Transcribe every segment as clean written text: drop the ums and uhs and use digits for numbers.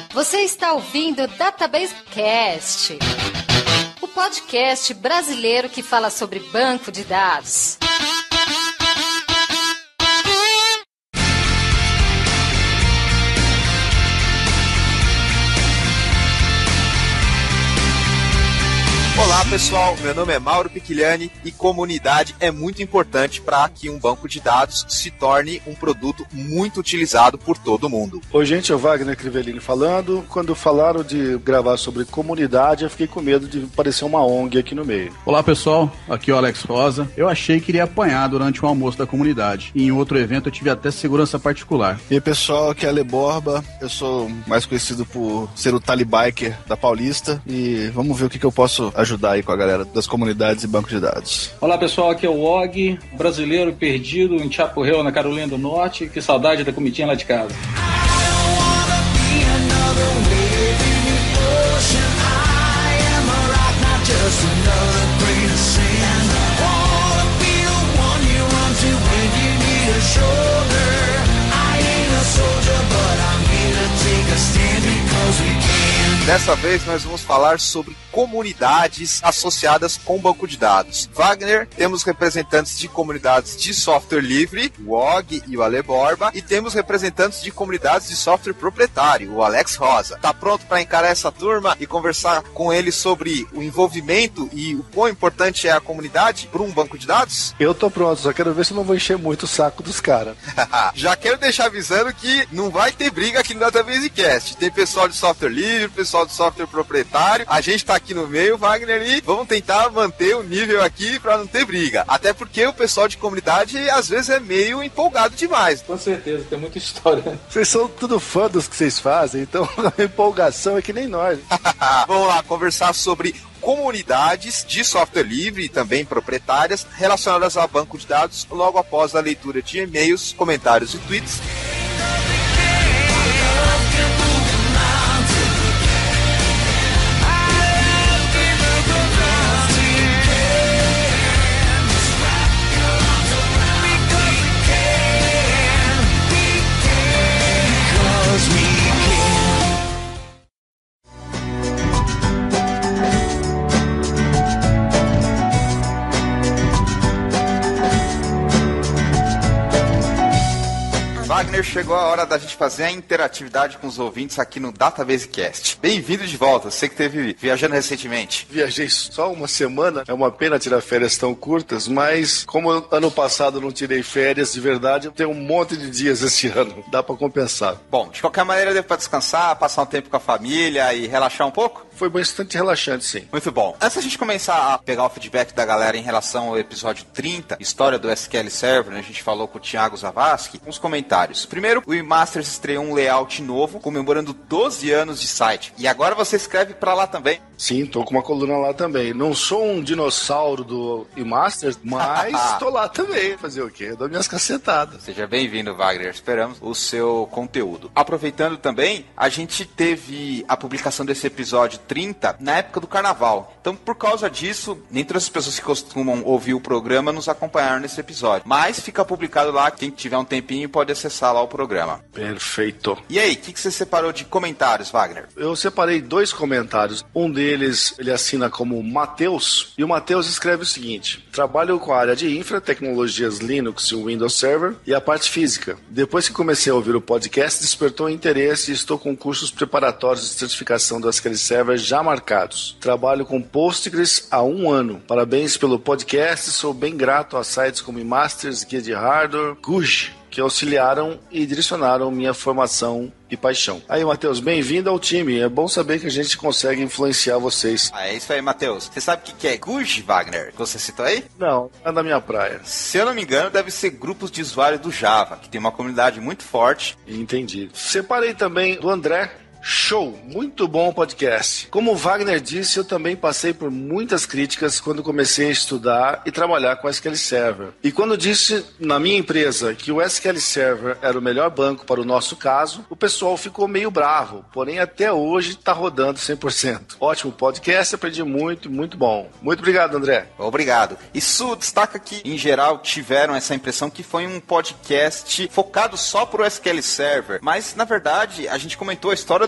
Você está ouvindo o Database Cast, o podcast brasileiro que fala sobre banco de dados. Olá pessoal, meu nome é Mauro Picchigliani e comunidade é muito importante para que um banco de dados se torne um produto muito utilizado por todo mundo. Oi gente, é o Wagner Crivellini falando. Quando falaram de gravar sobre comunidade, eu fiquei com medo de parecer uma ONG aqui no meio. Olá pessoal, aqui é o Alex Rosa. Eu achei que iria apanhar durante um almoço da comunidade. E em outro evento eu tive até segurança particular. E aí pessoal, aqui é Ale Borba. Eu sou mais conhecido por ser o Talibiker da Paulista. E vamos ver o que eu posso ajudar aí com a galera das comunidades e bancos de dados. Olá pessoal, aqui é o Og, brasileiro perdido em Chapel Hill, na Carolina do Norte. Que saudade da comitinha lá de casa. Dessa vez nós vamos falar sobre comunidades associadas com banco de dados. Wagner, temos representantes de comunidades de software livre, o Og e o Ale Borba, e temos representantes de comunidades de software proprietário, o Alex Rosa. Tá pronto para encarar essa turma e conversar com eles sobre o envolvimento e o quão importante é a comunidade para um banco de dados? Eu tô pronto, só quero ver se eu não vou encher muito o saco dos caras. Já quero deixar avisando que não vai ter briga aqui no Database Cast. Tem pessoal de software livre, pessoal de software proprietário, a gente tá aqui no meio, Wagner, e vamos tentar manter o nível aqui pra não ter briga. Até porque o pessoal de comunidade às vezes é meio empolgado demais. Com certeza, tem muita história. Vocês são tudo fã dos que vocês fazem, então a empolgação é que nem nós. Vamos lá conversar sobre comunidades de software livre e também proprietárias relacionadas a banco de dados logo após a leitura de e-mails, comentários e tweets. Wagner, chegou a hora da gente fazer a interatividade com os ouvintes aqui no Database Cast. Bem-vindo de volta, você que esteve viajando recentemente. Viajei só uma semana, é uma pena tirar férias tão curtas, mas como ano passado eu não tirei férias de verdade, eu tenho um monte de dias esse ano, dá pra compensar. Bom, de qualquer maneira deu pra descansar, passar um tempo com a família e relaxar um pouco? Foi bastante relaxante, sim. Muito bom. Antes da gente começar a pegar o feedback da galera em relação ao episódio 30, História do SQL Server, né, a gente falou com o Thiago Zavascki, uns comentários. Primeiro, o eMasters estreou um layout novo, comemorando 12 anos de site. E agora você escreve pra lá também. Sim, tô com uma coluna lá também. Não sou um dinossauro do eMasters, mas tô lá também. Fazer o quê? Eu dou minhas cacetadas. Seja bem-vindo, Wagner. Esperamos o seu conteúdo. Aproveitando também, a gente teve a publicação desse episódio 30 na época do carnaval. Então, por causa disso, nem todas as pessoas que costumam ouvir o programa nos acompanharam nesse episódio. Mas fica publicado lá, quem tiver um tempinho pode acessar lá o programa. Perfeito. E aí, o que você separou de comentários, Wagner? Eu separei 2 comentários. Um deles, ele assina como Matheus, e o Matheus escreve o seguinte: trabalho com a área de infra, tecnologias Linux e Windows Server e a parte física. Depois que comecei a ouvir o podcast, despertou interesse e estou com cursos preparatórios de certificação do SQL Server já marcados. Trabalho com Postgres há 1 ano. Parabéns pelo podcast, sou bem grato a sites como eMasters, Guia de Hardware, Guj, que auxiliaram e direcionaram minha formação e paixão. Aí, Matheus, bem-vindo ao time. É bom saber que a gente consegue influenciar vocês. É isso aí, Matheus. Você sabe o que é Guj, Wagner? Que você citou aí? Não, é da minha praia. Se eu não me engano, deve ser grupos de usuários do Java, que tem uma comunidade muito forte. Entendi. Separei também do André. Show! Muito bom o podcast. Como o Wagner disse, eu também passei por muitas críticas quando comecei a estudar e trabalhar com SQL Server. E quando disse na minha empresa que o SQL Server era o melhor banco para o nosso caso, o pessoal ficou meio bravo, porém até hoje está rodando 100%. Ótimo podcast, aprendi muito, muito bom. Muito obrigado, André. Obrigado. Isso destaca que, em geral, tiveram essa impressão que foi um podcast focado só para o SQL Server, mas, na verdade, a gente comentou a história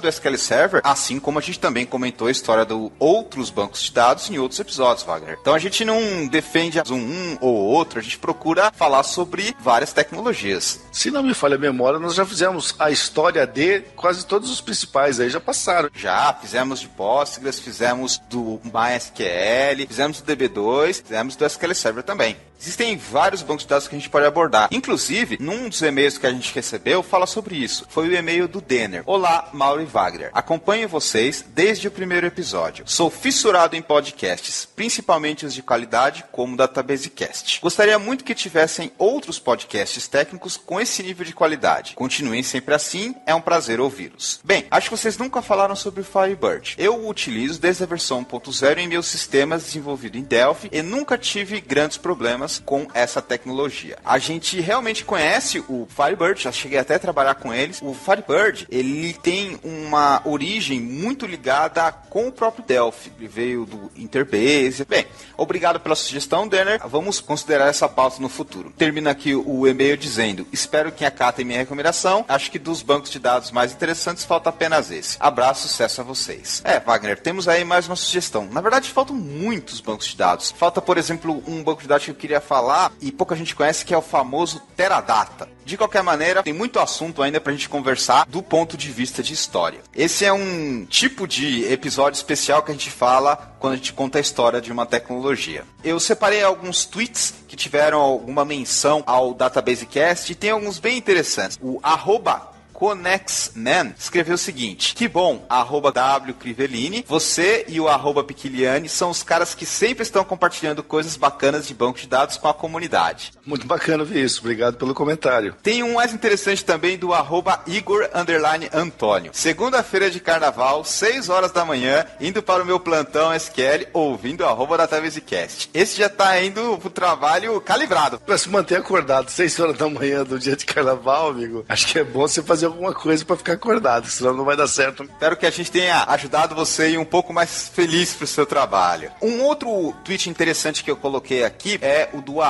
do SQL Server, assim como a gente também comentou a história de outros bancos de dados em outros episódios, Wagner. Então a gente não defende um ou outro, a gente procura falar sobre várias tecnologias. Se não me falha a memória, nós já fizemos a história de quase todos os principais aí, já passaram. Já, fizemos de Postgres, fizemos do MySQL, fizemos do DB2, fizemos do SQL Server também. Existem vários bancos de dados que a gente pode abordar. Inclusive, num dos e-mails que a gente recebeu, fala sobre isso. Foi o e-mail do Denner. Olá, Mauro e Wagner. Acompanho vocês desde o primeiro episódio. Sou fissurado em podcasts, principalmente os de qualidade, como o DatabaseCast. Gostaria muito que tivessem outros podcasts técnicos com esse nível de qualidade. Continuem sempre assim, é um prazer ouvi-los. Bem, acho que vocês nunca falaram sobre o Firebird. Eu o utilizo desde a versão 1.0 em meus sistemas desenvolvido em Delphi e nunca tive grandes problemas com essa tecnologia. A gente realmente conhece o Firebird, já cheguei até a trabalhar com eles. O Firebird, ele tem uma origem muito ligada com o próprio Delphi. Ele veio do Interbase. Bem, obrigado pela sugestão, Denner. Vamos considerar essa pauta no futuro. Termina aqui o e-mail dizendo: espero que acatem minha recomendação. Acho que dos bancos de dados mais interessantes falta apenas esse. Abraço, sucesso a vocês. Wagner, temos aí mais uma sugestão. Na verdade, faltam muitos bancos de dados. Falta, por exemplo, um banco de dados que eu queria falar e pouca gente conhece, que é o famoso Teradata. De qualquer maneira, tem muito assunto ainda pra gente conversar do ponto de vista de história. Esse é um tipo de episódio especial que a gente fala quando a gente conta a história de uma tecnologia. Eu separei alguns tweets que tiveram alguma menção ao DatabaseCast e tem alguns bem interessantes. O @ConnexMan escreveu o seguinte: que bom, @WCrivelini, você e o @Piquiliani são os caras que sempre estão compartilhando coisas bacanas de banco de dados com a comunidade. Muito bacana ver isso, obrigado pelo comentário. Tem um mais interessante também do @Igor_Antônio. Segunda-feira de carnaval, 6 horas da manhã, indo para o meu plantão SQL, ouvindo o @DatabaseCast. Esse já tá indo pro trabalho calibrado. Pra se manter acordado 6 horas da manhã do dia de carnaval, amigo, acho que é bom você fazer alguma coisa pra ficar acordado, senão não vai dar certo. Espero que a gente tenha ajudado você a ir um pouco mais feliz pro seu trabalho. Um outro tweet interessante que eu coloquei aqui é o do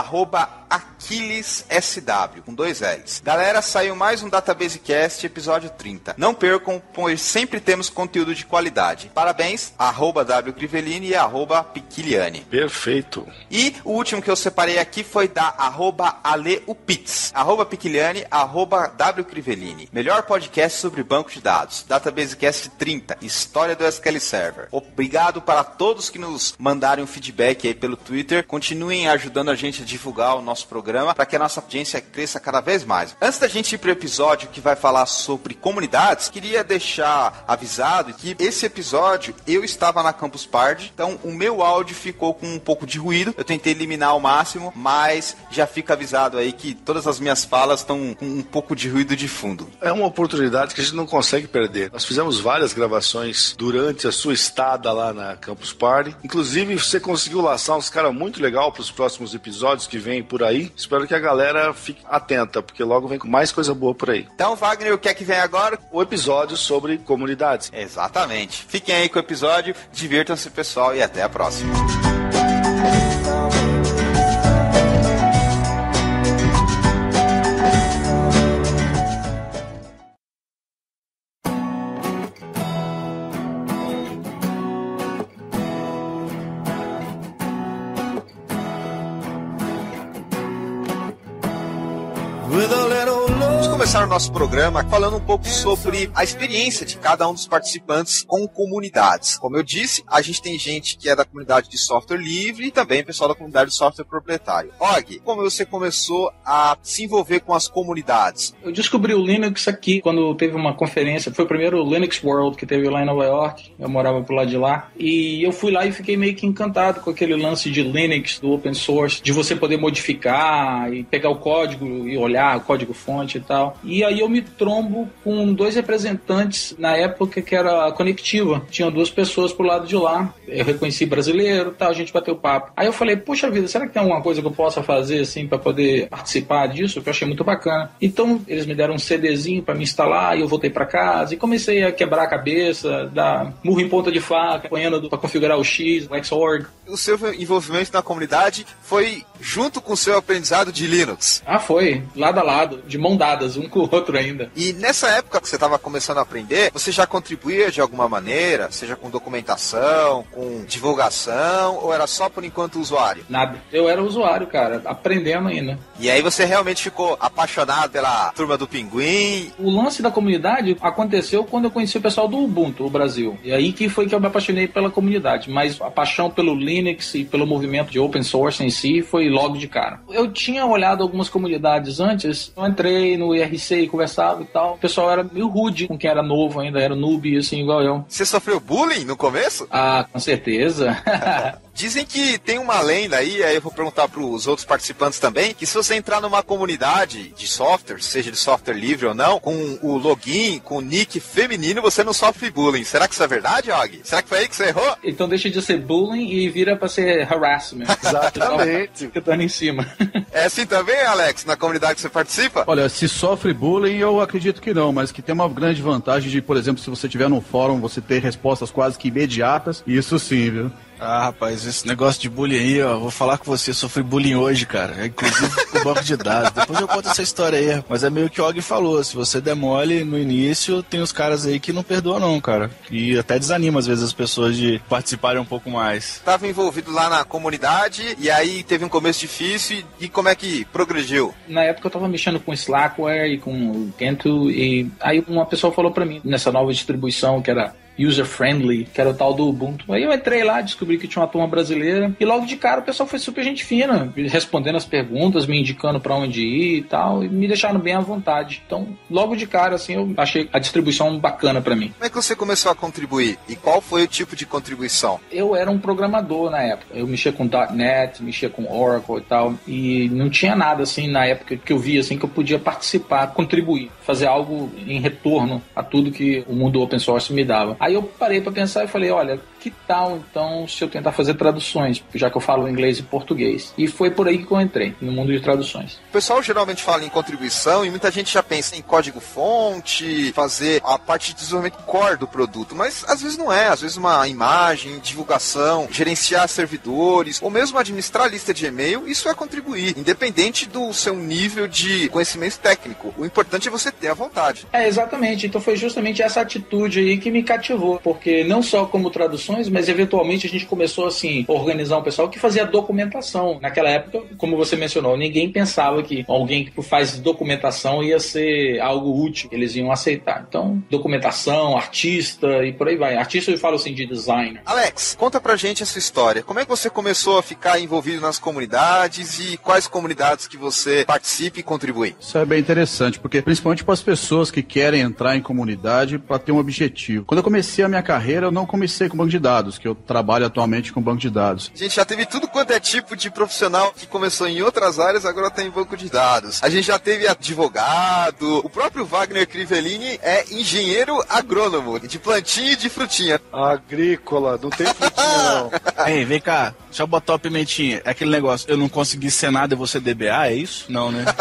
@AquilesSW, com 2 L's. Galera, saiu mais um DatabaseCast, episódio 30. Não percam, pois sempre temos conteúdo de qualidade. Parabéns, @WCrivelini e @Piquiliani. Perfeito. E o último que eu separei aqui foi da @Aleupitz, @Piquiliani, @WCrivelini. Melhor podcast sobre banco de dados. DatabaseCast 30, história do SQL Server. Obrigado para todos que nos mandaram um feedback aí pelo Twitter. Continuem ajudando a gente a divulgar o nosso programa para que a nossa audiência cresça cada vez mais. Antes da gente ir para o episódio que vai falar sobre comunidades, queria deixar avisado que esse episódio eu estava na Campus Party, então o meu áudio ficou com um pouco de ruído. Eu tentei eliminar ao máximo, mas já fica avisado aí que todas as minhas falas estão com um pouco de ruído de fundo. É uma oportunidade que a gente não consegue perder. Nós fizemos várias gravações durante a sua estada lá na Campus Party. Inclusive, você conseguiu laçar uns caras muito legal para os próximos episódios que vêm por aí. Espero que a galera fique atenta, porque logo vem com mais coisa boa por aí. Então, Wagner, o que é que vem agora? O episódio sobre comunidades. Exatamente. Fiquem aí com o episódio, divirtam-se, pessoal, e até a próxima. Vamos começar o nosso programa falando um pouco sobre a experiência de cada um dos participantes com comunidades. Como eu disse, a gente tem gente que é da comunidade de software livre e também pessoal da comunidade de software proprietário. Og, como você começou a se envolver com as comunidades? Eu descobri o Linux aqui quando teve uma conferência. Foi o primeiro Linux World que teve lá em Nova York. Eu morava por lá de lá. E eu fui lá e fiquei meio que encantado com aquele lance de Linux, do open source, de você poder modificar e pegar o código e olhar o código-fonte e tal. E aí eu me trombo com 2 representantes na época que era a Conectiva. Tinham 2 pessoas pro lado de lá. Eu reconheci brasileiro e tal, a gente bateu papo. Aí eu falei, poxa vida, será que tem alguma coisa que eu possa fazer assim pra poder participar disso? Que eu achei muito bacana. Então eles me deram um CDzinho pra me instalar e eu voltei pra casa e comecei a quebrar a cabeça, dar murro em ponta de faca, apanhando pra configurar o X, o Xorg. O seu envolvimento na comunidade foi junto com o seu aprendizado de Linux? Ah, foi. Lado a lado, de mão dadas, um com o outro ainda. E nessa época que você estava começando a aprender, você já contribuía de alguma maneira, seja com documentação, com divulgação, ou era só por enquanto usuário? Nada. Eu era usuário, cara, aprendendo ainda. E aí você realmente ficou apaixonado pela turma do Pinguim? O lance da comunidade aconteceu quando eu conheci o pessoal do Ubuntu, o Brasil. E aí que foi que eu me apaixonei pela comunidade. Mas a paixão pelo Linux e pelo movimento de open source em si foi logo de cara. Eu tinha olhado algumas comunidades antes, eu entrei no IRC e conversava e tal. O pessoal era meio rude com quem era novo ainda, era noob, assim, igual eu. Você sofreu bullying no começo? Ah, com certeza. Dizem que tem uma lenda aí eu vou perguntar para os outros participantes também, que se você entrar numa comunidade de software, seja de software livre ou não, com o login, com o nick feminino, você não sofre bullying. Será que isso é verdade, Og? Será que foi aí que você errou? Então deixa de ser bullying e vira para ser harassment. Exatamente. Fica dando em cima. É assim também, Alex, na comunidade que você participa? Olha, se sofre bullying, eu acredito que não, mas que tem uma grande vantagem de, por exemplo, se você tiver num fórum, você ter respostas quase que imediatas, isso sim, viu? Ah, rapaz, esse negócio de bullying aí, ó, vou falar com você, sofri bullying hoje, cara, inclusive com o banco de dados. Depois eu conto essa história aí, mas é meio que o Og falou, se você demole no início, tem os caras aí que não perdoam não, cara, e até desanima às vezes as pessoas de participarem um pouco mais. Estava envolvido lá na comunidade, e aí teve um começo difícil, e como é que progrediu? Na época eu tava mexendo com Slackware e com o Gentoo, e aí uma pessoa falou pra mim, nessa nova distribuição que era user-friendly, que era o tal do Ubuntu. Aí eu entrei lá, descobri que tinha uma turma brasileira, e logo de cara o pessoal foi super gente fina, respondendo as perguntas, me indicando pra onde ir e tal, e me deixaram bem à vontade. Então, logo de cara, assim, eu achei a distribuição bacana pra mim. Como é que você começou a contribuir? E qual foi o tipo de contribuição? Eu era um programador na época. Eu mexia com .NET, mexia com Oracle e tal, e não tinha nada, assim, na época que eu via, assim, que eu podia participar, contribuir, fazer algo em retorno a tudo que o mundo open source me dava. Aí eu parei para pensar e falei, olha, que tal então se eu tentar fazer traduções, já que eu falo inglês e português? E foi por aí que eu entrei, no mundo de traduções. O pessoal geralmente fala em contribuição e muita gente já pensa em código-fonte, fazer a parte de desenvolvimento core do produto, mas às vezes não é, às vezes uma imagem, divulgação, gerenciar servidores, ou mesmo administrar a lista de e-mail, isso é contribuir, independente do seu nível de conhecimento técnico. O importante é você ter a vontade. É, exatamente. Então foi justamente essa atitude aí que me cativou, porque não só como traduções, mas eventualmente a gente começou assim, a organizar um pessoal que fazia documentação. Naquela época, como você mencionou, ninguém pensava que alguém que faz documentação ia ser algo útil, eles iam aceitar. Então, documentação, artista e por aí vai. Artista eu falo assim de designer. Alex, conta pra gente a sua história. Como é que você começou a ficar envolvido nas comunidades e quais comunidades que você participa e contribui? Isso é bem interessante, porque principalmente para as pessoas que querem entrar em comunidade para ter um objetivo. Quando eu comecei a minha carreira, eu não comecei com banco de dados, que eu trabalho atualmente com banco de dados. A gente já teve tudo quanto é tipo de profissional que começou em outras áreas, agora está em banco de dados. A gente já teve advogado, o próprio Wagner Crivellini é engenheiro agrônomo, de plantinha e de frutinha. Agrícola, não tem frutinha não. Ei, vem cá, deixa eu botar o pimentinha. É aquele negócio, eu não consegui ser nada e você DBA, é isso? Não, né?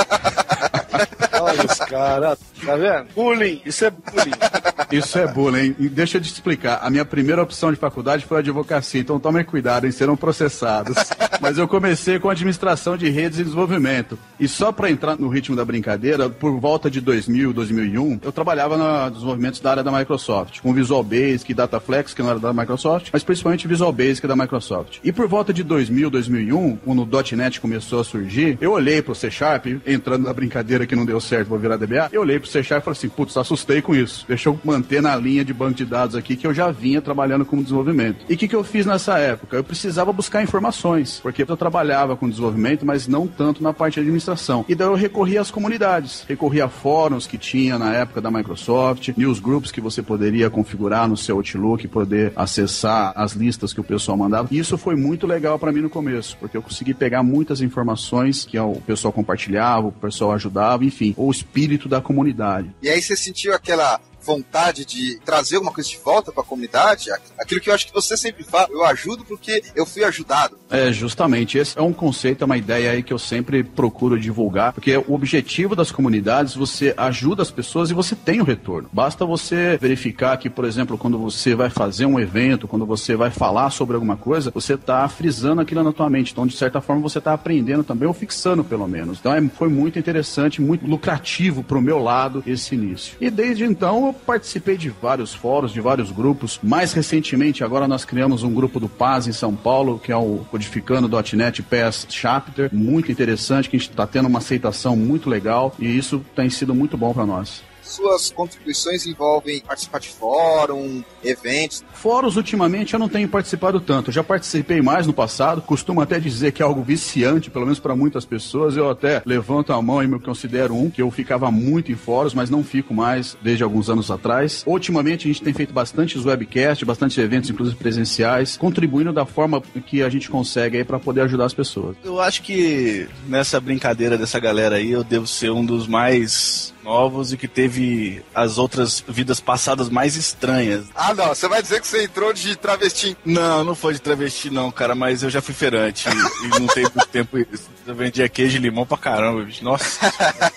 Olha os caras, tá vendo? Bullying, isso é bullying. Isso é bullying. E deixa eu te explicar. A minha primeira opção de faculdade foi a advocacia, então tomem cuidado em serem processados. Mas eu comecei com administração de redes e desenvolvimento. E só para entrar no ritmo da brincadeira, por volta de 2000, 2001, eu trabalhava nos desenvolvimentos da área da Microsoft, com Visual Basic e Dataflex, que não era da Microsoft, mas principalmente Visual Basic da Microsoft. E por volta de 2000, 2001, quando o .NET começou a surgir, eu olhei pro C Sharp, entrando na brincadeira que não deu certo, vou virar DBA, eu olhei pro C Sharp e falei assim, putz, assustei com isso. Deixa eu manter na linha de banco de dados aqui que eu já vinha trabalhando com desenvolvimento. E o que eu fiz nessa época? Eu precisava buscar informações, porque eu trabalhava com desenvolvimento, mas não tanto na parte de administração. E daí eu recorri às comunidades, recorri a fóruns que tinha na época da Microsoft, newsgroups que você poderia configurar no seu Outlook e poder acessar as listas que o pessoal mandava. E isso foi muito legal para mim no começo, porque eu consegui pegar muitas informações que o pessoal compartilhava, o pessoal ajudava, enfim, o espírito da comunidade. E aí você sentiu aquela vontade de trazer alguma coisa de volta para a comunidade, aquilo que eu acho que você sempre fala, eu ajudo porque eu fui ajudado. Justamente, esse é um conceito, é uma ideia aí que eu sempre procuro divulgar, porque o objetivo das comunidades, você ajuda as pessoas e você tem o retorno. Basta você verificar que, por exemplo, quando você vai fazer um evento, quando você vai falar sobre alguma coisa, você está frisando aquilo na tua mente. Então, de certa forma, você está aprendendo também, ou fixando pelo menos. Então, foi muito interessante, muito lucrativo pro meu lado esse início. E desde então, eu participei de vários fóruns, de vários grupos. Mais recentemente, agora nós criamos um grupo do Paz em São Paulo, que é o Codificando.net PAS Chapter. Muito interessante, que a gente está tendo uma aceitação muito legal e isso tem sido muito bom para nós. Suas contribuições envolvem participar de fórum, eventos? Fóruns, ultimamente, eu não tenho participado tanto. Eu já participei mais no passado. Costumo até dizer que é algo viciante, pelo menos para muitas pessoas. Eu até levanto a mão e me considero que eu ficava muito em fóruns, mas não fico mais desde alguns anos atrás. Ultimamente, a gente tem feito bastantes webcasts, bastantes eventos, inclusive presenciais, contribuindo da forma que a gente consegue aí para poder ajudar as pessoas. Eu acho que nessa brincadeira dessa galera aí, eu devo ser um dos mais novos e que teve as outras vidas passadas mais estranhas. Ah, não, você vai dizer que você entrou de travesti? Não, não foi de travesti não, cara, mas eu já fui feirante e não tem muito tempo isso. Eu vendia queijo e limão pra caramba, bicho. Nossa.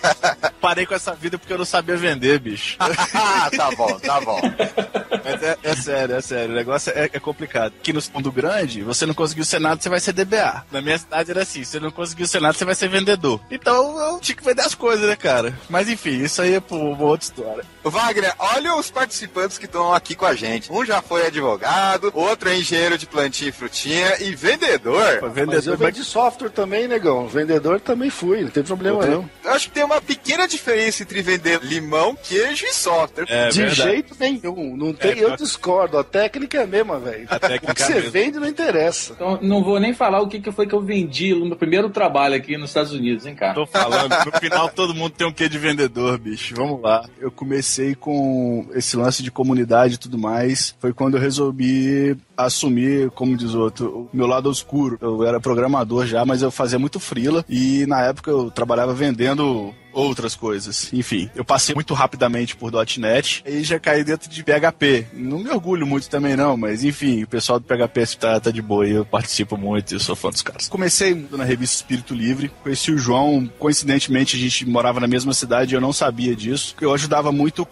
Parei com essa vida porque eu não sabia vender, bicho. Tá bom. Mas é sério, o negócio é complicado. Aqui no Fundo Grande, você não conseguiu ser nada, você vai ser DBA. Na minha cidade era assim, você não conseguiu ser nada, você vai ser vendedor. Então eu tinha que vender as coisas, né, cara? Mas enfim, isso aí é por uma outra história. Wagner, olha os participantes que estão aqui com a gente. Um já foi advogado, outro é engenheiro de plantinha e frutinha e vendedor. Mas eu vendi software também, negão. Vendedor também fui, não tem problema não. Eu acho que tem uma pequena diferença entre vender limão, queijo e software. De verdade. Jeito nenhum. Não tem, eu discordo. A técnica é a mesma, velho. O que você vende não interessa. Então, não vou nem falar o que foi que eu vendi no meu primeiro trabalho aqui nos Estados Unidos, hein, cara? Tô falando, no final todo mundo tem um quê de vendedor, bicho. Vamos lá. Eu comecei com esse lance de comunidade e tudo mais. Foi quando eu resolvi assumir, como diz o outro, o meu lado oscuro. Eu era programador já, mas eu fazia muito freela e na época eu trabalhava vendendo outras coisas. Enfim, eu passei muito rapidamente por .NET e já caí dentro de PHP. Não me orgulho muito também não, mas enfim, o pessoal do PHP tá de boa e eu participo muito e eu sou fã dos caras. Comecei na revista Espírito Livre, conheci o João, coincidentemente a gente morava na mesma cidade e eu não sabia disso. Eu ajudava muito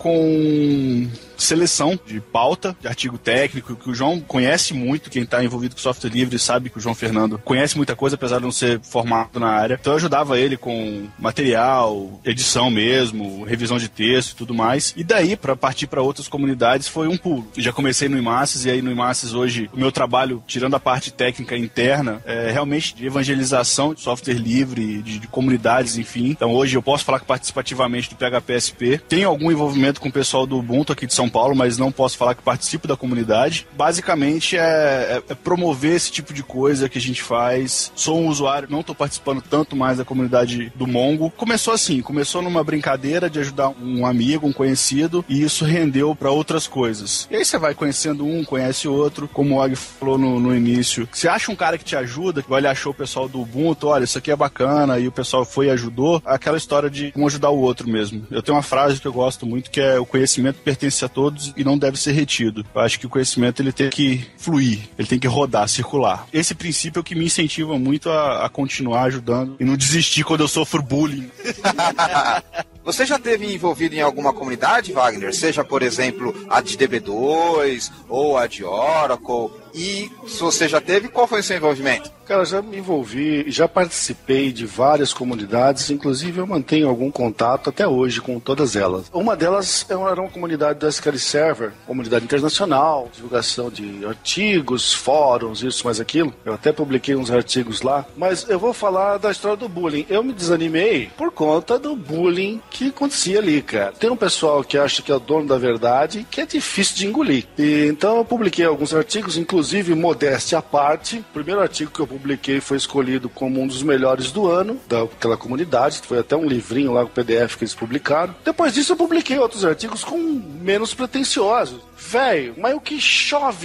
com seleção de pauta, de artigo técnico, que o João conhece muito, quem está envolvido com software livre sabe que o João Fernando conhece muita coisa, apesar de não ser formado na área. Então eu ajudava ele com material, edição mesmo, revisão de texto e tudo mais. E daí, para partir para outras comunidades, foi um pulo. Eu já comecei no Imaces, e aí no Imaces hoje, o meu trabalho, tirando a parte técnica interna, é realmente de evangelização de software livre, de comunidades, enfim. Então hoje eu posso falar que participativamente do PHPSP. Tenho algum envolvimento com o pessoal do Ubuntu aqui de São Paulo, mas não posso falar que participo da comunidade. Basicamente é promover esse tipo de coisa que a gente faz. Sou um usuário, não estou participando tanto mais da comunidade do Mongo. Começou assim, começou numa brincadeira de ajudar um amigo, um conhecido, e isso rendeu para outras coisas. E aí você vai conhecendo um, conhece outro, como o Og falou no início. Você acha um cara que te ajuda, que ele achou o pessoal do Ubuntu, olha, isso aqui é bacana, e o pessoal foi e ajudou, aquela história de um ajudar o outro mesmo. Eu tenho uma frase que eu gosto muito, que é: o conhecimento pertence a todos e não deve ser retido. Eu acho que o conhecimento ele tem que fluir, ele tem que rodar, circular. Esse princípio é o que me incentiva muito a continuar ajudando e não desistir quando eu sofro bullying. Você já esteve envolvido em alguma comunidade, Wagner? Seja, por exemplo, a de DB2 ou a de Oracle? E se você já teve, qual foi o seu envolvimento? Cara, já me envolvi, já participei de várias comunidades, inclusive eu mantenho algum contato até hoje com todas elas. Uma delas era uma comunidade do SQL Server, comunidade internacional, divulgação de artigos, fóruns, isso mais aquilo. Eu até publiquei uns artigos lá, mas eu vou falar da história do bullying. Eu me desanimei por conta do bullying que acontecia ali, cara. Tem um pessoal que acha que é o dono da verdade, que é difícil de engolir. E então eu publiquei alguns artigos, inclusive modéstia à parte. O primeiro artigo que eu publiquei foi escolhido como um dos melhores do ano daquela comunidade, foi até um livrinho lá, o PDF que eles publicaram. Depois disso eu publiquei outros artigos com menos pretensiosos. Velho, mas o que chove de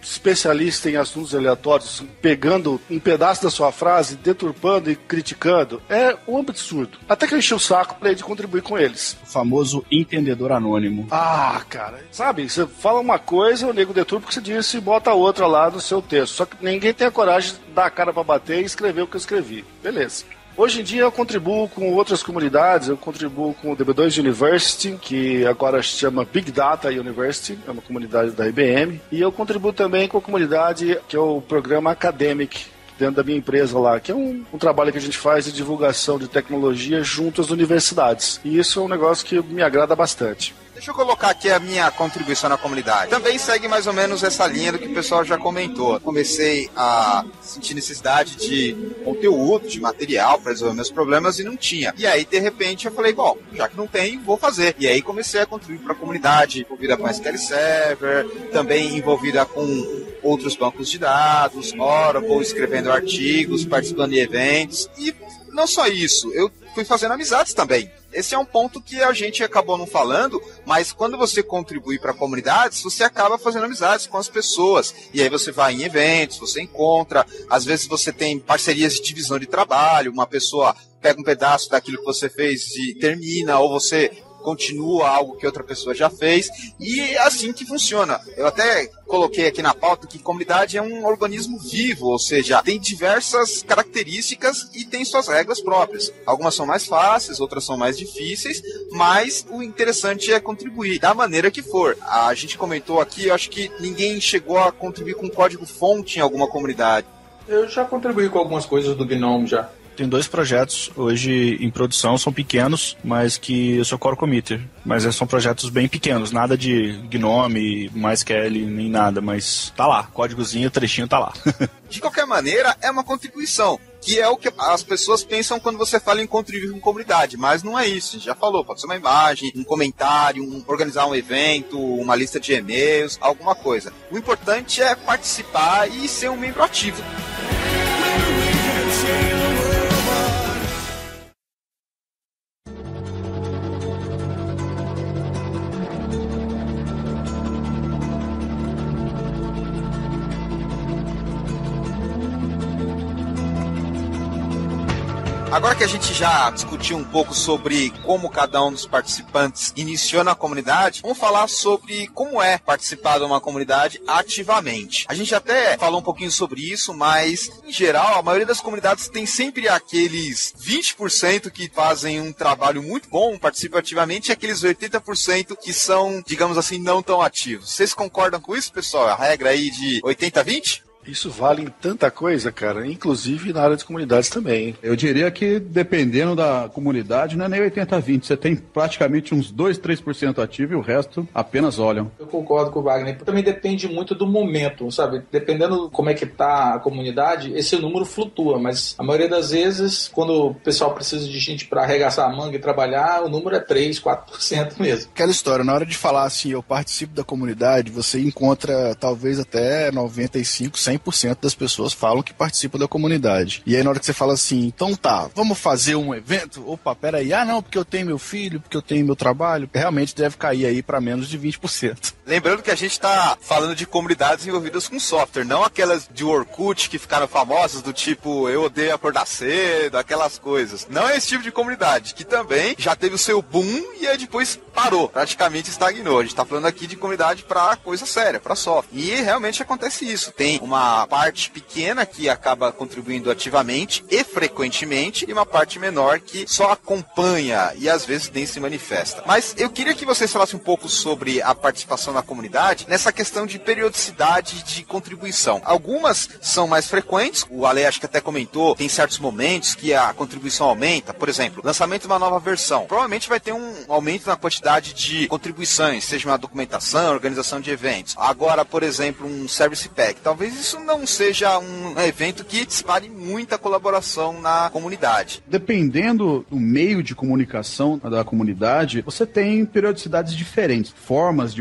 especialista em assuntos aleatórios, pegando um pedaço da sua frase, deturpando e criticando, é um absurdo. Até que eu enchi o saco pra ele contribuir com eles. O famoso entendedor anônimo. Ah, cara, sabe, você fala uma coisa, o nego deturpa o que você disse e bota outra lá no seu texto. Só que ninguém tem a coragem de dar a cara pra bater e escrever o que eu escrevi. Beleza. Hoje em dia eu contribuo com outras comunidades, eu contribuo com o DB2 University, que agora se chama Big Data University, é uma comunidade da IBM, e eu contribuo também com a comunidade que é o programa Academic, dentro da minha empresa lá, que é um trabalho que a gente faz de divulgação de tecnologia junto às universidades. E isso é um negócio que me agrada bastante. Deixa eu colocar aqui a minha contribuição na comunidade. Também segue mais ou menos essa linha do que o pessoal já comentou. Comecei a sentir necessidade de conteúdo, de material para resolver meus problemas e não tinha. E aí, de repente, eu falei, bom, já que não tem, vou fazer. E aí comecei a contribuir para a comunidade, envolvida com SQL Server, também envolvida com outros bancos de dados, Oracle, escrevendo artigos, participando de eventos. E não só isso, eu fui fazendo amizades também. Esse é um ponto que a gente acabou não falando, mas quando você contribui para comunidades, você acaba fazendo amizades com as pessoas. E aí você vai em eventos, você encontra, às vezes você tem parcerias de divisão de trabalho, uma pessoa pega um pedaço daquilo que você fez e termina, ou você continua algo que outra pessoa já fez, e é assim que funciona. Eu até coloquei aqui na pauta que comunidade é um organismo vivo, ou seja, tem diversas características e tem suas regras próprias. Algumas são mais fáceis, outras são mais difíceis, mas o interessante é contribuir, da maneira que for. A gente comentou aqui, eu acho que ninguém chegou a contribuir com código-fonte em alguma comunidade. Eu já contribuí com algumas coisas do GNOME já. Tem 2 projetos hoje em produção, são pequenos, mas que eu sou core committer. Mas são projetos bem pequenos, nada de GNOME, MySQL, nem nada, mas tá lá, códigozinho, trechinho tá lá. De qualquer maneira, é uma contribuição, que é o que as pessoas pensam quando você fala em contribuir com comunidade, mas não é isso, a gente já falou, pode ser uma imagem, um comentário, organizar um evento, uma lista de e-mails, alguma coisa. O importante é participar e ser um membro ativo. Agora que a gente já discutiu um pouco sobre como cada um dos participantes iniciou na comunidade, vamos falar sobre como é participar de uma comunidade ativamente. A gente até falou um pouquinho sobre isso, mas, em geral, a maioria das comunidades tem sempre aqueles 20% que fazem um trabalho muito bom, participam ativamente, e aqueles 80% que são, digamos assim, não tão ativos. Vocês concordam com isso, pessoal? A regra aí de 80-20? Isso vale em tanta coisa, cara, inclusive na área de comunidades também, hein? Eu diria que, dependendo da comunidade, não é nem 80-20. Você tem praticamente uns 2-3% ativo e o resto apenas olham. Eu concordo com o Wagner. Também depende muito do momento, sabe? Dependendo como é que tá a comunidade, esse número flutua, mas a maioria das vezes, quando o pessoal precisa de gente para arregaçar a manga e trabalhar, o número é 3-4% mesmo. Aquela história, na hora de falar assim, eu participo da comunidade, você encontra talvez até 95%, 100% das pessoas falam que participam da comunidade. E aí na hora que você fala assim, então tá, vamos fazer um evento? Opa, peraí, não, porque eu tenho meu filho, porque eu tenho meu trabalho, realmente deve cair aí para menos de 20%. Lembrando que a gente tá falando de comunidades envolvidas com software, não aquelas de Orkut que ficaram famosas do tipo, eu odeio acordar cedo, aquelas coisas. Não é esse tipo de comunidade, que também já teve o seu boom e aí depois parou, praticamente estagnou. A gente tá falando aqui de comunidade pra coisa séria, pra software. E realmente acontece isso. Tem uma parte pequena que acaba contribuindo ativamente e frequentemente, e uma parte menor que só acompanha e às vezes nem se manifesta. Mas eu queria que vocês falassem um pouco sobre a participação na comunidade nessa questão de periodicidade de contribuição. Algumas são mais frequentes, o Ale acho que até comentou, tem certos momentos que a contribuição aumenta, por exemplo, lançamento de uma nova versão. Provavelmente vai ter um aumento na quantidade de contribuições, seja uma documentação, organização de eventos. Agora, por exemplo, um Service Pack, talvez isso não seja um evento que dispare muita colaboração na comunidade. Dependendo do meio de comunicação da comunidade, você tem periodicidades diferentes, formas de participar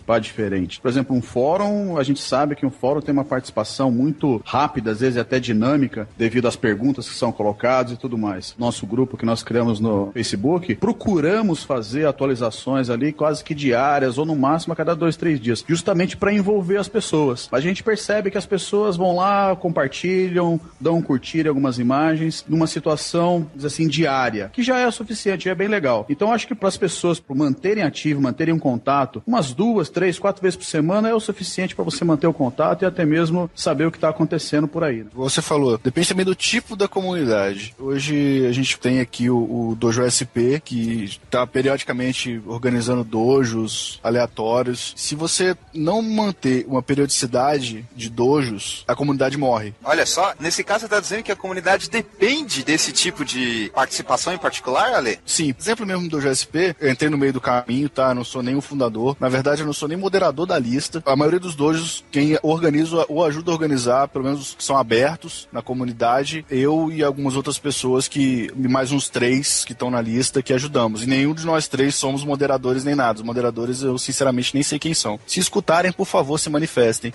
participar diferente. Por exemplo, um fórum, a gente sabe que um fórum tem uma participação muito rápida, às vezes até dinâmica, devido às perguntas que são colocadas e tudo mais. Nosso grupo que nós criamos no Facebook, procuramos fazer atualizações ali quase que diárias ou no máximo a cada 2, 3 dias, justamente para envolver as pessoas. A gente percebe que as pessoas vão lá, compartilham, dão um curtir em algumas imagens, numa situação, assim, diária, que já é o suficiente, já é bem legal. Então acho que para as pessoas manterem ativo, manterem um contato, umas 2, 3, 4 vezes por semana é o suficiente para você manter o contato e até mesmo saber o que está acontecendo por aí. Né? Você falou, depende também do tipo da comunidade. Hoje a gente tem aqui o Dojo SP, que está periodicamente organizando dojos aleatórios. Se você não manter uma periodicidade de dojos, a comunidade morre. Olha só, nesse caso você está dizendo que a comunidade depende desse tipo de participação em particular, Ale? Sim, exemplo mesmo do Dojo SP, eu entrei no meio do caminho, tá? Eu não sou nem o fundador. Na verdade, eu não sou nem moderador da lista. A maioria dos dojos, quem organiza ou ajuda a organizar, pelo menos os que são abertos na comunidade, eu e algumas outras pessoas mais uns 3 que estão na lista, que ajudamos. E nenhum de nós 3 somos moderadores nem nada. Os moderadores eu sinceramente nem sei quem são. Se escutarem, por favor, se manifestem.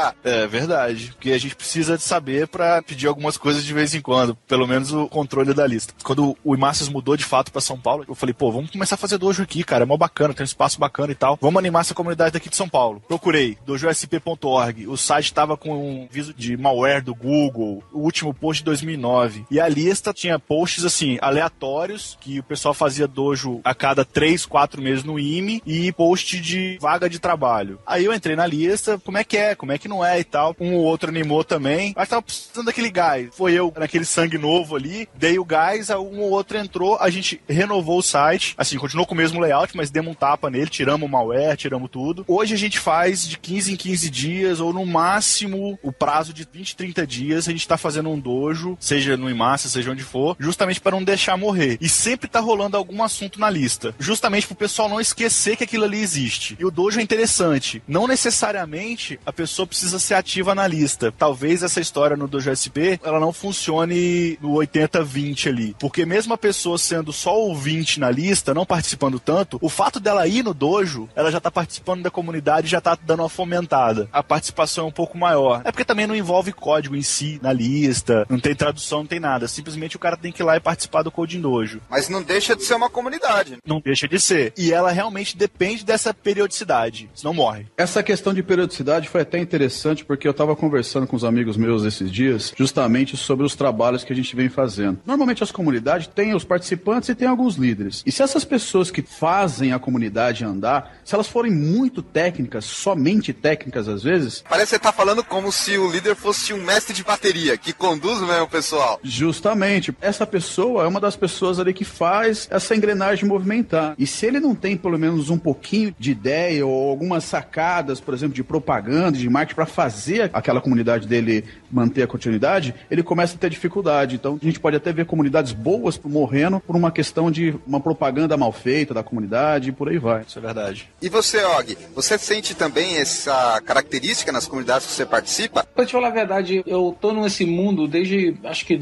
É verdade, porque a gente precisa de saber pra pedir algumas coisas de vez em quando, pelo menos o controle da lista. Quando o Imassas mudou de fato pra São Paulo, eu falei, pô, vamos começar a fazer dojo aqui, cara, é mó bacana, tem um espaço bacana e tal. Vamos animar essa comunidade daqui de São Paulo. Procurei, dojosp.org, o site tava com um aviso de malware do Google, o último post de 2009, e a lista tinha posts assim, aleatórios, que o pessoal fazia dojo a cada 3, 4 meses no IME, e post de vaga de trabalho. Aí eu entrei na lista, como é que não é e tal. Um ou outro animou também, mas tava precisando daquele gás. Foi eu, naquele sangue novo ali, dei o gás, um ou outro entrou, a gente renovou o site, assim, continuou com o mesmo layout, mas demos um tapa nele, tiramos o malware, tiramos tudo. Hoje a gente faz de 15 em 15 dias, ou no máximo, o prazo de 20, 30 dias, a gente tá fazendo um dojo, seja no Imassa, seja onde for, justamente para não deixar morrer. E sempre tá rolando algum assunto na lista, justamente pro pessoal não esquecer que aquilo ali existe. E o dojo é interessante. Não necessariamente a pessoa precisa ser ativa na lista. Talvez essa história no Dojo SP, ela não funcione no 80-20 ali. Porque mesmo a pessoa sendo só ouvinte na lista, não participando tanto, o fato dela ir no dojo, ela já tá participando da comunidade e já tá dando uma fomentada. A participação é um pouco maior. É porque também não envolve código em si na lista, não tem tradução, não tem nada. Simplesmente o cara tem que ir lá e participar do Coding Dojo. Mas não deixa de ser uma comunidade. Não deixa de ser. E ela realmente depende dessa periodicidade, senão morre. Essa questão de periodicidade foi até interessante porque eu estava conversando com os amigos meus esses dias justamente sobre os trabalhos que a gente vem fazendo. Normalmente as comunidades têm os participantes e tem alguns líderes. E se essas pessoas que fazem a comunidade andar, se elas forem muito técnicas, somente técnicas às vezes... Parece que você tá falando como se o líder fosse um mestre de bateria, que conduz mesmo o pessoal. Justamente. Essa pessoa é uma das pessoas ali que faz essa engrenagem movimentar. E se ele não tem pelo menos um pouquinho de ideia ou algumas sacadas, por exemplo, de propaganda, de marketing para fazer aquela comunidade dele manter a continuidade, ele começa a ter dificuldade. Então a gente pode até ver comunidades boas morrendo por uma questão de uma propaganda mal feita da comunidade e por aí vai. Isso é verdade. E você, Og, você sente também essa característica nas comunidades que você participa? Pra te falar a verdade, eu tô nesse mundo desde, acho que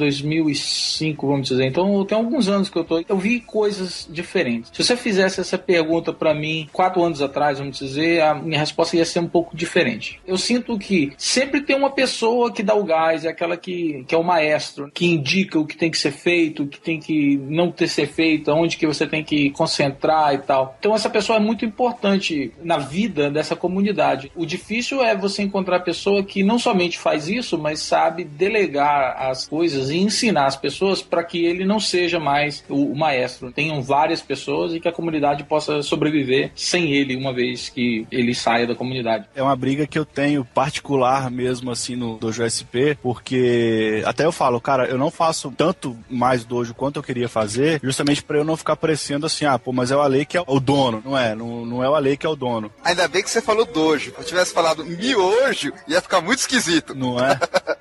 2005, vamos dizer. Então tem alguns anos que eu vi coisas diferentes. Se você fizesse essa pergunta pra mim 4 anos atrás, vamos dizer, a minha resposta ia ser um pouco diferente. Eu sinto que sempre tem uma pessoa que dá o gás, é aquela que é o maestro, que indica o que tem que ser feito, o que tem que não ter ser feito, onde que você tem que concentrar e tal. Então essa pessoa é muito importante na vida dessa comunidade. O difícil é você encontrar a pessoa que não somente faz isso, mas sabe delegar as coisas e ensinar as pessoas para que ele não seja mais o maestro. Tenham várias pessoas e que a comunidade possa sobreviver sem ele, uma vez que ele saia da comunidade. É uma briga que eu tenho particular mesmo assim no Dojo SP, porque até eu falo, cara, eu não faço tanto mais dojo quanto eu queria fazer, justamente para eu não ficar parecendo assim, mas é o Ale que é o dono. Não é o Ale que é o dono. Ainda bem que você falou dojo. Se eu tivesse falado miojo, ia ficar muito esquisito. Não é?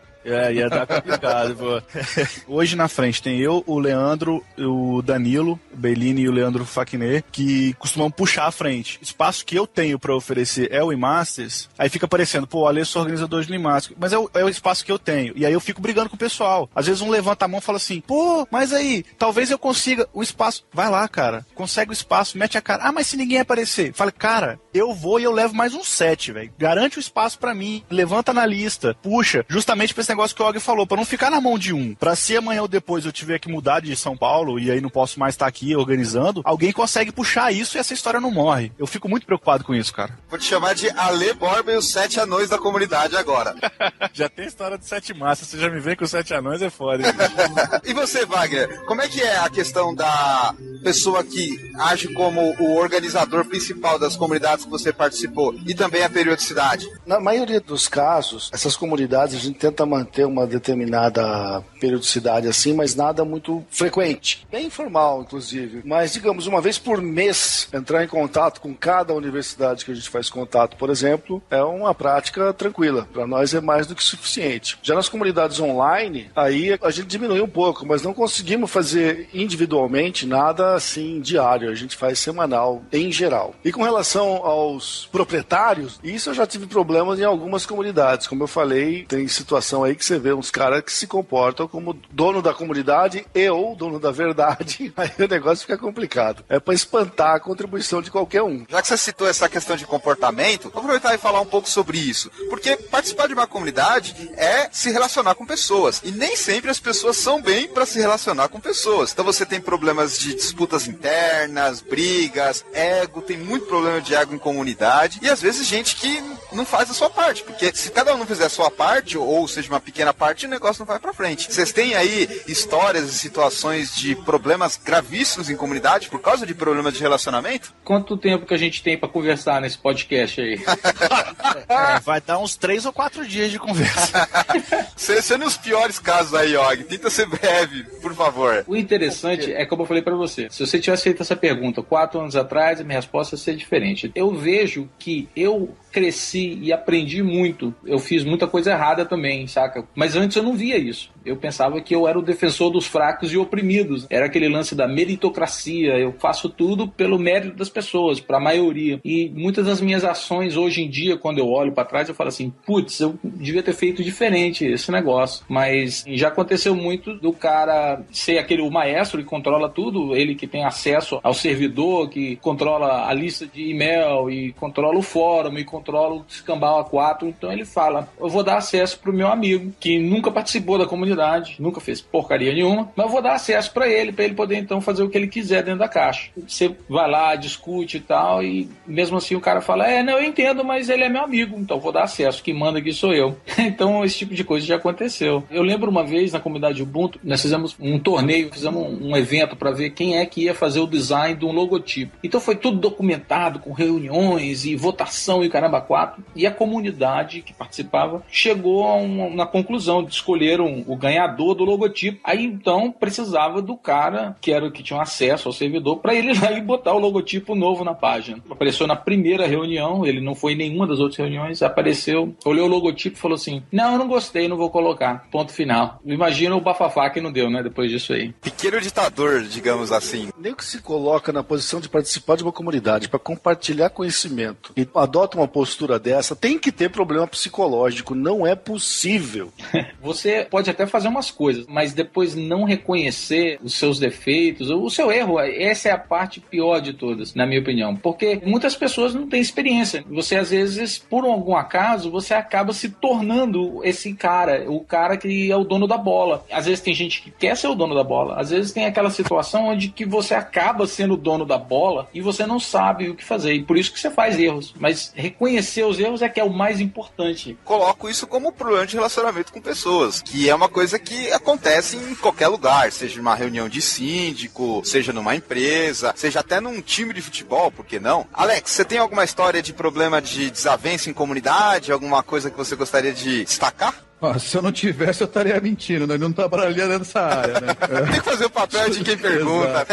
Ia dar complicado, pô. Hoje na frente tem eu, o Leandro, o Danilo, o Bellini e o Leandro Facnet, que costumam puxar a frente. O espaço que eu tenho pra oferecer é o eMasters, aí fica parecendo, o Ale sou organizador de eMasters, mas é o espaço que eu tenho. E aí eu fico brigando com o pessoal. Às vezes um levanta a mão e fala assim, mas aí, talvez eu consiga o espaço. Vai lá, cara. Consegue o espaço, mete a cara. Mas se ninguém aparecer. Fala, cara, eu vou e eu levo mais uns 7, velho. Garante o espaço pra mim, levanta na lista, puxa, justamente pra esse negócio que o Og falou, pra não ficar na mão de um. Pra se amanhã ou depois eu tiver que mudar de São Paulo e aí não posso mais estar aqui organizando, alguém consegue puxar isso e essa história não morre. Eu fico muito preocupado com isso, cara. Vou te chamar de Ale Borba e os 7 anões da comunidade agora. Já tem a história de 7 massas, você já me vê com os 7 anões, é foda. E você, Wagner, como é que é a questão da pessoa que age como o organizador principal das comunidades que você participou e também a periodicidade? Na maioria dos casos, essas comunidades a gente tenta manter uma determinada periodicidade assim, mas nada muito frequente. Bem informal, inclusive. Mas, digamos, uma vez por mês, entrar em contato com cada universidade que a gente faz contato, por exemplo, é uma prática tranquila. Para nós é mais do que suficiente. Já nas comunidades online, aí a gente diminui um pouco, mas não conseguimos fazer individualmente nada assim diário. A gente faz semanal, em geral. E com relação aos proprietários, isso eu já tive problemas em algumas comunidades. Como eu falei, tem situação aí que você vê uns caras que se comportam como dono da comunidade e ou dono da verdade. Aí o negócio fica complicado. É para espantar a contribuição de qualquer um. Já que você citou essa questão de comportamento, vou aproveitar e falar um pouco sobre isso. Porque participar de uma comunidade é se relacionar com pessoas. E nem sempre as pessoas são bem para se relacionar com pessoas. Então você tem problemas de disputas internas, brigas, ego, tem muito problema de ego em comunidade. E às vezes gente que não faz a sua parte. Porque se cada um não fizer a sua parte, ou seja, uma pequena parte, o negócio não vai para frente. Vocês têm aí histórias e situações de problemas gravíssimos em comunidade por causa de problemas de relacionamento? Quanto tempo que a gente tem pra conversar nesse podcast aí? Vai dar uns 3 ou 4 dias de conversa. Selecione os piores casos aí, Og. Tenta ser breve, por favor. O interessante é como eu falei pra você. Se você tivesse feito essa pergunta 4 anos atrás, a minha resposta ia ser diferente. Eu vejo que eu cresci e aprendi muito. Eu fiz muita coisa errada também, saca? Mas antes eu não via isso. Eu pensava que eu era o defensor dos fracos e oprimidos. Era aquele lance da meritocracia. Eu faço tudo pelo mérito das pessoas, pra maioria. E muitas das minhas ações hoje em dia, quando eu olho pra trás, eu falo assim, putz, eu devia ter feito diferente esse negócio. Mas já aconteceu muito do cara ser o maestro que controla tudo, ele que tem acesso ao servidor, que controla a lista de e-mail e controla o fórum e controla o Escambau A4. Então ele fala, eu vou dar acesso pro meu amigo, que nunca participou da comunidade, nunca fez porcaria nenhuma, mas eu vou dar acesso pra ele poder então fazer o que ele quiser dentro da caixa. Você vai lá, discute e tal, e mesmo assim o cara fala, não, eu entendo, mas ele é meu amigo, então eu vou dar acesso, quem manda aqui sou eu. Então esse tipo de coisa já aconteceu. Eu lembro uma vez na comunidade Ubuntu, nós fizemos um torneio, fizemos um evento para ver quem é que ia fazer o design de um logotipo. Então foi tudo documentado, com reuniões e votação e caramba 4. E a comunidade que participava chegou na conclusão de escolher o ganhador do logotipo. Aí então precisava do cara que era o que tinha acesso ao servidor para ele ir lá e botar o logotipo novo na página. Apareceu na primeira reunião, ele não foi em nenhuma das outras reuniões, apareceu, olhou o logotipo e falou assim, não, eu não gostei, não vou colocar. Ponto final. Imagina o bafafá que não deu, né, depois disso aí. Pequeno ditador, digamos assim. Nem que se coloca na posição de participar de uma comunidade para compartilhar conhecimento e adota uma postura dessa, tem que ter problema psicológico, não é possível. Você pode até fazer umas coisas, mas depois não reconhecer os seus defeitos, o seu erro, essa é a parte pior de todas, na minha opinião, porque muitas pessoas não têm experiência. Você, às vezes, por algum acaso, você acaba se tornando esse cara, o cara que é o dono da bola. Às vezes tem gente que quer ser o dono da bola, às vezes tem aquela situação onde que você acaba sendo o dono da bola e você não sabe o que fazer, e por isso que você faz erros. Mas reconhecer os erros é que é o mais importante. Coloco isso como problema de relacionamento com pessoas, que é uma coisa que acontece em qualquer lugar, seja numa reunião de síndico, seja numa empresa, seja até num time de futebol, por que não? Alex, você tem alguma história de problema de desavença em comunidade, alguma coisa que você gostaria de destacar? Se eu não tivesse, eu estaria mentindo, né? Ele não trabalharia nessa área, né? Tem que fazer o papel de quem pergunta.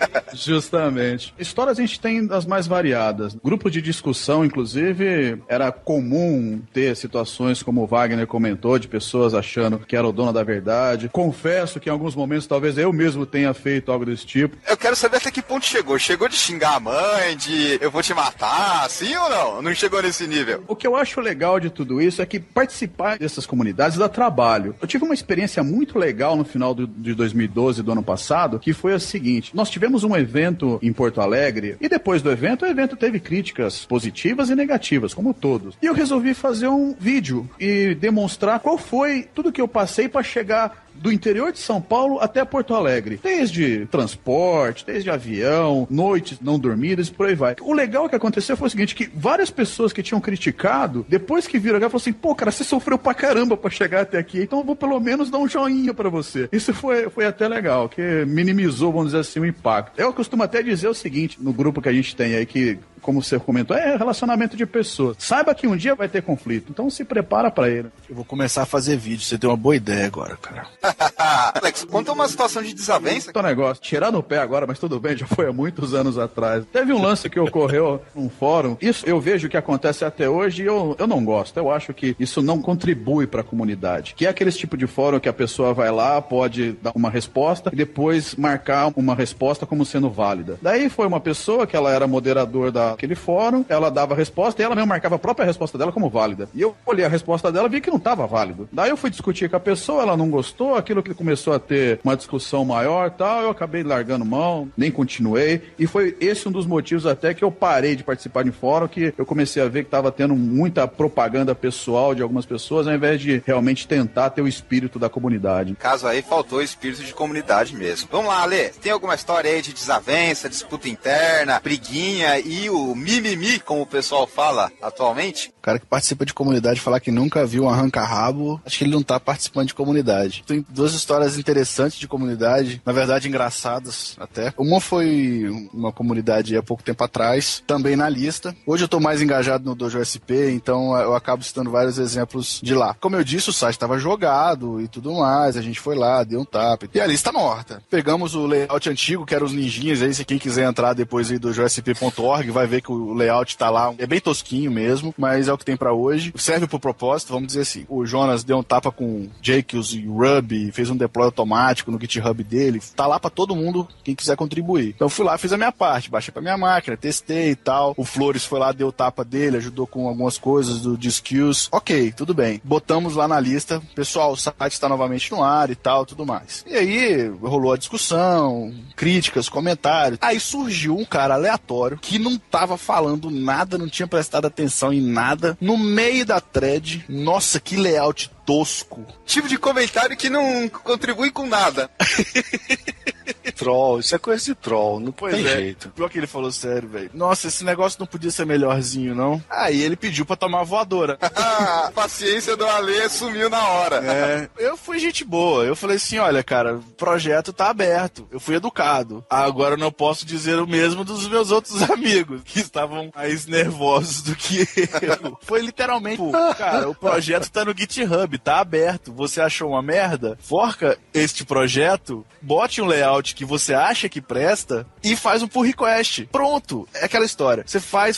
Justamente. Histórias a gente tem das mais variadas. Grupo de discussão, inclusive, era comum ter situações como o Wagner comentou, de pessoas achando que era o dono da verdade. Confesso que em alguns momentos talvez eu mesmo tenha feito algo desse tipo. Eu quero saber até que ponto chegou. Chegou de xingar a mãe, de eu vou te matar, sim ou não? Não chegou nesse nível. O que eu acho legal de tudo isso é que participar dessas comunidades dá trabalho. Eu tive uma experiência muito legal no final de 2012 do ano passado, que foi a seguinte: nós tivemos um evento em Porto Alegre, e depois do evento, o evento teve críticas positivas e negativas, como todos. E eu resolvi fazer um vídeo e demonstrar qual foi tudo que eu passei para chegar do interior de São Paulo até Porto Alegre. Desde transporte, desde avião, noites não dormidas e por aí vai. O legal que aconteceu foi o seguinte, que várias pessoas que tinham criticado, depois que viram, falaram assim, pô, cara, você sofreu pra caramba pra chegar até aqui, então eu vou pelo menos dar um joinha pra você. Isso foi até legal, que minimizou, vamos dizer assim, o impacto. Eu costumo até dizer o seguinte, no grupo que a gente tem aí, que, como você comentou, é relacionamento de pessoas. Saiba que um dia vai ter conflito, então se prepara pra ele. Eu vou começar a fazer vídeo, você deu uma boa ideia agora, cara. Alex, conta uma situação de desavença. Então, negócio, tirar no pé agora, mas tudo bem, já foi há muitos anos atrás. Teve um lance que ocorreu num fórum, isso eu vejo que acontece até hoje e eu não gosto. Eu acho que isso não contribui pra comunidade. Que é aquele tipo de fórum que a pessoa vai lá, pode dar uma resposta e depois marcar uma resposta como sendo válida. Daí foi uma pessoa que ela era moderador daquele fórum, ela dava a resposta e ela mesmo marcava a própria resposta dela como válida. E eu olhei a resposta dela e vi que não estava válido. Daí eu fui discutir com a pessoa, ela não gostou, aquilo que começou a ter uma discussão maior e tal, eu acabei largando mão, nem continuei, e foi esse um dos motivos até que eu parei de participar de fórum, que eu comecei a ver que estava tendo muita propaganda pessoal de algumas pessoas, ao invés de realmente tentar ter o espírito da comunidade. No caso aí, faltou o espírito de comunidade mesmo. Vamos lá, Ale, tem alguma história aí de desavença, disputa interna, briguinha e o mimimi, como o pessoal fala atualmente? O cara que participa de comunidade falar que nunca viu um arranca-rabo, acho que ele não tá participando de comunidade. Tem duas histórias interessantes de comunidade, na verdade engraçadas até. Uma foi uma comunidade há pouco tempo atrás, também na lista. Hoje eu tô mais engajado no Dojo SP, então eu acabo citando vários exemplos de lá. Como eu disse, o site estava jogado e tudo mais, a gente foi lá, deu um tapa. E a lista morta. Pegamos o layout antigo, que era os ninjinhas, aí se quem quiser entrar depois aí do dojosp.org, vai ver que o layout tá lá, é bem tosquinho mesmo, mas é o que tem pra hoje. Serve pro propósito, vamos dizer assim. O Jonas deu um tapa com Jekyll e Ruby, fez um deploy automático no GitHub dele, tá lá pra todo mundo, quem quiser contribuir. Então fui lá, fiz a minha parte, baixei pra minha máquina, testei e tal. O Flores foi lá, deu o tapa dele, ajudou com algumas coisas de skills. Ok, tudo bem. Botamos lá na lista, pessoal, o site está novamente no ar e tal, tudo mais. E aí rolou a discussão, críticas, comentários. Aí surgiu um cara aleatório que não tava falando nada, não tinha prestado atenção em nada. No meio da thread, nossa, que layout tosco. Tipo de comentário que não contribui com nada. Troll, isso é coisa de troll, não tem jeito. Pior que ele falou sério, velho. Nossa, esse negócio não podia ser melhorzinho, não? Aí ele pediu pra tomar uma voadora. A paciência do Ale sumiu na hora. É, eu fui gente boa. Eu falei assim, olha, cara, o projeto tá aberto. Eu fui educado. Agora eu não posso dizer o mesmo dos meus outros amigos, que estavam mais nervosos do que eu. Foi literalmente, cara, o projeto tá no GitHub, tá aberto. Você achou uma merda? Forca este projeto, bote um layout que você acha que presta e faz um pull request. Pronto. É aquela história. Você faz,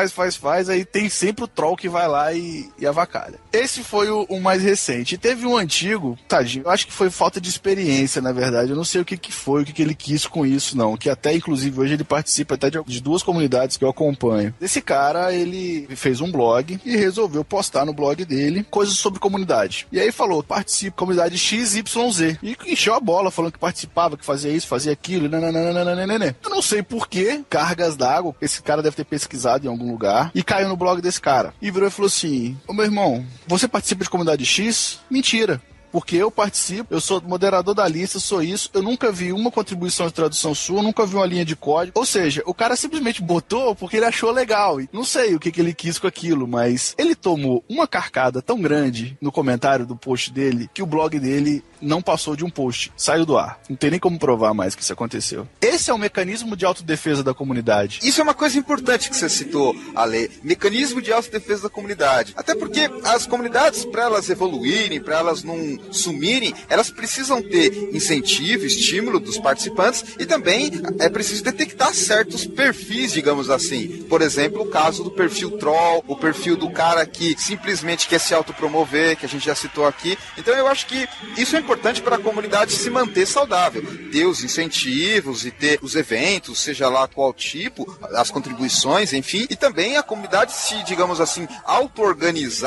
aí tem sempre o troll que vai lá e avacalha. Esse foi o mais recente. E teve um antigo, tadinho, eu acho que foi falta de experiência, na verdade. Eu não sei o que foi, o que ele quis com isso, não. Que até, inclusive, hoje ele participa até de duas comunidades que eu acompanho. Esse cara, ele fez um blog e resolveu postar no blog dele coisas sobre comunidade. E aí falou, participe da comunidade XYZ. E encheu a bola, falando que participava, que fazia isso, fazia aquilo, nananana. Eu não sei por que, cargas d'água, esse cara deve ter pesquisado em algum lugar e caiu no blog desse cara. E virou e falou assim, ô meu irmão, você participa de comunidade X? Mentira. Porque eu participo, eu sou moderador da lista, sou isso, eu nunca vi uma contribuição de tradução sua, nunca vi uma linha de código. Ou seja, o cara simplesmente botou porque ele achou legal. E não sei o que ele quis com aquilo, mas ele tomou uma carcada tão grande no comentário do post dele que o blog dele não passou de um post, saiu do ar. Não tem nem como provar mais que isso aconteceu. Esse é o mecanismo de autodefesa da comunidade. Isso é uma coisa importante que você citou, Ale. Mecanismo de autodefesa da comunidade. Até porque as comunidades, para elas evoluírem, para elas não sumirem, elas precisam ter incentivo, estímulo dos participantes e também é preciso detectar certos perfis, digamos assim. Por exemplo, o caso do perfil troll, o perfil do cara que simplesmente quer se autopromover, que a gente já citou aqui. Então eu acho que isso é importante para a comunidade se manter saudável. Ter os incentivos e ter os eventos, seja lá qual tipo, as contribuições, enfim, e também a comunidade se, digamos assim, auto-organizar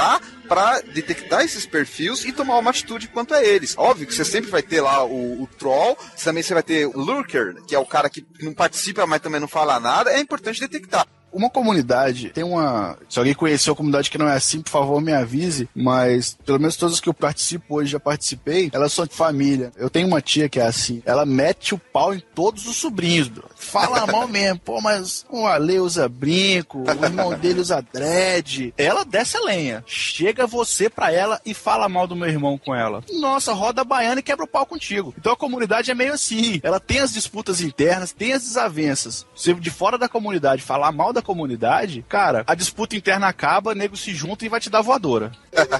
pra detectar esses perfis e tomar uma atitude quanto a eles. Óbvio que você sempre vai ter lá o troll, também você vai ter o lurker, que é o cara que não participa, mas também não fala nada. É importante detectar. Uma comunidade tem uma... Se alguém conheceu a comunidade que não é assim, por favor, me avise. Mas, pelo menos todas que eu participo hoje, já participei, elas são de família. Eu tenho uma tia que é assim. Ela mete o pau em todos os sobrinhos, bro. Fala mal mesmo. Pô, mas o Ale usa brinco, o irmão dele usa dread. Ela desce a lenha. Chega você pra ela e fala mal do meu irmão com ela. Nossa, roda a baiana e quebra o pau contigo. Então a comunidade é meio assim. Ela tem as disputas internas, tem as desavenças. Se de fora da comunidade falar mal da comunidade, cara, a disputa interna acaba, nego se junta e vai te dar voadora.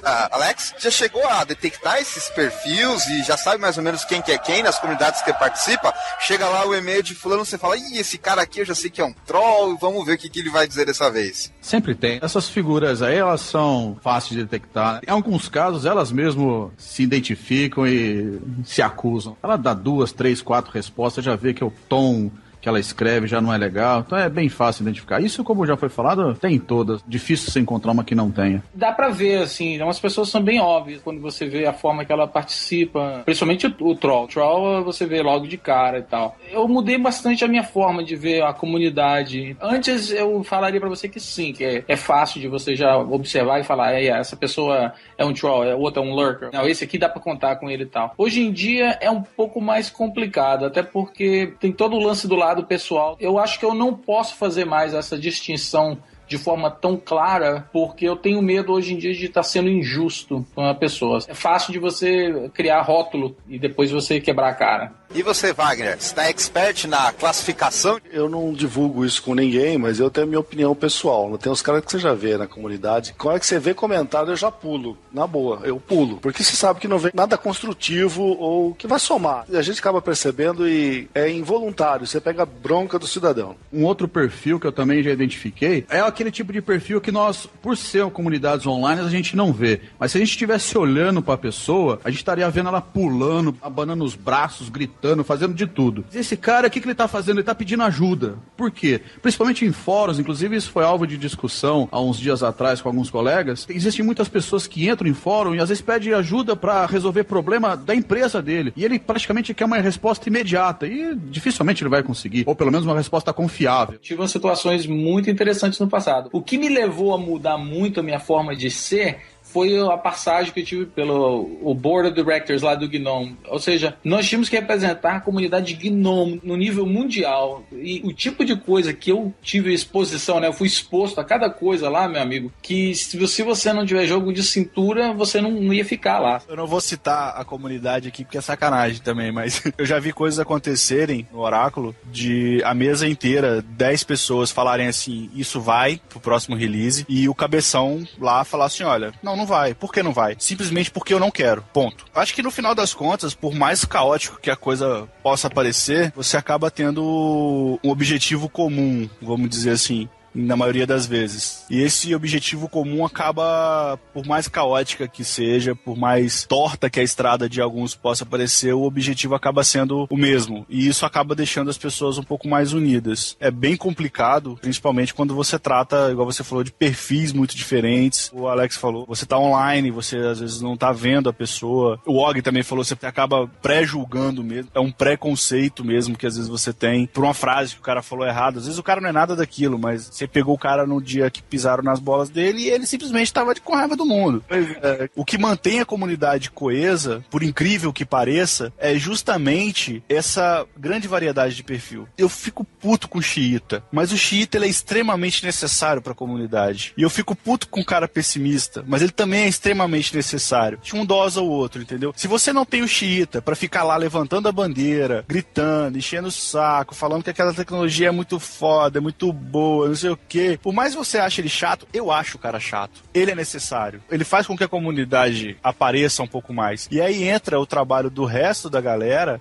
Alex, já chegou a detectar esses perfis e já sabe mais ou menos quem que é quem nas comunidades que participa? Chega lá o e-mail de fulano, você fala, ih, esse cara aqui eu já sei que é um troll, vamos ver o que ele vai dizer dessa vez. Sempre tem. Essas figuras aí, elas são fáceis de detectar. Em alguns casos, elas mesmo se identificam e se acusam. Ela dá 2, 3, 4 respostas, já vê que o tom que ela escreve já não é legal, então é bem fácil identificar. Isso, como já foi falado, tem em todas. Difícil você encontrar uma que não tenha. Dá pra ver, assim, umas pessoas são bem óbvias quando você vê a forma que ela participa, principalmente o troll. O troll você vê logo de cara e tal. Eu mudei bastante a minha forma de ver a comunidade. Antes eu falaria pra você que sim, que é fácil de você já observar e falar, essa pessoa é um troll, o outro é um lurker. Não, esse aqui dá pra contar com ele e tal. Hoje em dia é um pouco mais complicado, até porque tem todo o lance do lado pessoal. Eu acho que eu não posso fazer mais essa distinção de forma tão clara, porque eu tenho medo hoje em dia de estar sendo injusto com a pessoa. É fácil de você criar rótulo e depois você quebrar a cara. E você, Wagner, está expert na classificação? Eu não divulgo isso com ninguém, mas eu tenho a minha opinião pessoal. Tem uns caras que você já vê na comunidade. Quando é que você vê comentário, eu já pulo. Na boa, eu pulo. Porque você sabe que não vem nada construtivo ou que vai somar. A gente acaba percebendo e é involuntário. Você pega a bronca do cidadão. Um outro perfil que eu também já identifiquei é aquele tipo de perfil que nós, por ser comunidades online, a gente não vê. Mas se a gente estivesse olhando para a pessoa, a gente estaria vendo ela pulando, abanando os braços, gritando, fazendo de tudo. Esse cara, o que ele tá fazendo? Ele tá pedindo ajuda. Por quê? Principalmente em fóruns, inclusive isso foi alvo de discussão há uns dias atrás com alguns colegas. Existem muitas pessoas que entram em fórum e às vezes pedem ajuda para resolver problema da empresa dele. E ele praticamente quer uma resposta imediata e dificilmente ele vai conseguir. Ou pelo menos uma resposta confiável. Tive umas situações muito interessantes no passado. O que me levou a mudar muito a minha forma de ser foi a passagem que eu tive pelo Board of Directors lá do GNOME. Ou seja, nós tínhamos que representar a comunidade GNOME no nível mundial. E o tipo de coisa que eu tive exposição, né? Eu fui exposto a cada coisa lá, meu amigo, que se você não tiver jogo de cintura, você não ia ficar lá. Eu não vou citar a comunidade aqui porque é sacanagem também, mas eu já vi coisas acontecerem no Oráculo de a mesa inteira, 10 pessoas falarem assim, isso vai pro próximo release, e o cabeção lá falar assim, olha, não vai. Por que não vai? Simplesmente porque eu não quero. Ponto. Acho que no final das contas, por mais caótico que a coisa possa parecer, você acaba tendo um objetivo comum, vamos dizer assim, na maioria das vezes. E esse objetivo comum acaba, por mais caótica que seja, por mais torta que a estrada de alguns possa parecer, o objetivo acaba sendo o mesmo. E isso acaba deixando as pessoas um pouco mais unidas. É bem complicado, principalmente quando você trata, igual você falou, de perfis muito diferentes. O Alex falou, você tá online, você às vezes não tá vendo a pessoa. O Og também falou, você acaba pré-julgando mesmo. É um preconceito mesmo que às vezes você tem por uma frase que o cara falou errado. Às vezes o cara não é nada daquilo, mas você pegou o cara no dia que pisaram nas bolas dele e ele simplesmente estava com raiva do mundo. O que mantém a comunidade coesa, por incrível que pareça, é justamente essa grande variedade de perfil. Eu fico puto com o xiita, mas o xiita ele é extremamente necessário para a comunidade. E eu fico puto com o cara pessimista, mas ele também é extremamente necessário. Um dosa o outro, entendeu? Se você não tem o xiita para ficar lá levantando a bandeira, gritando, enchendo o saco, falando que aquela tecnologia é muito foda, é muito boa, não sei o quê. Por mais que você ache ele chato, eu acho o cara chato. Ele é necessário. Ele faz com que a comunidade apareça um pouco mais. E aí entra o trabalho do resto da galera de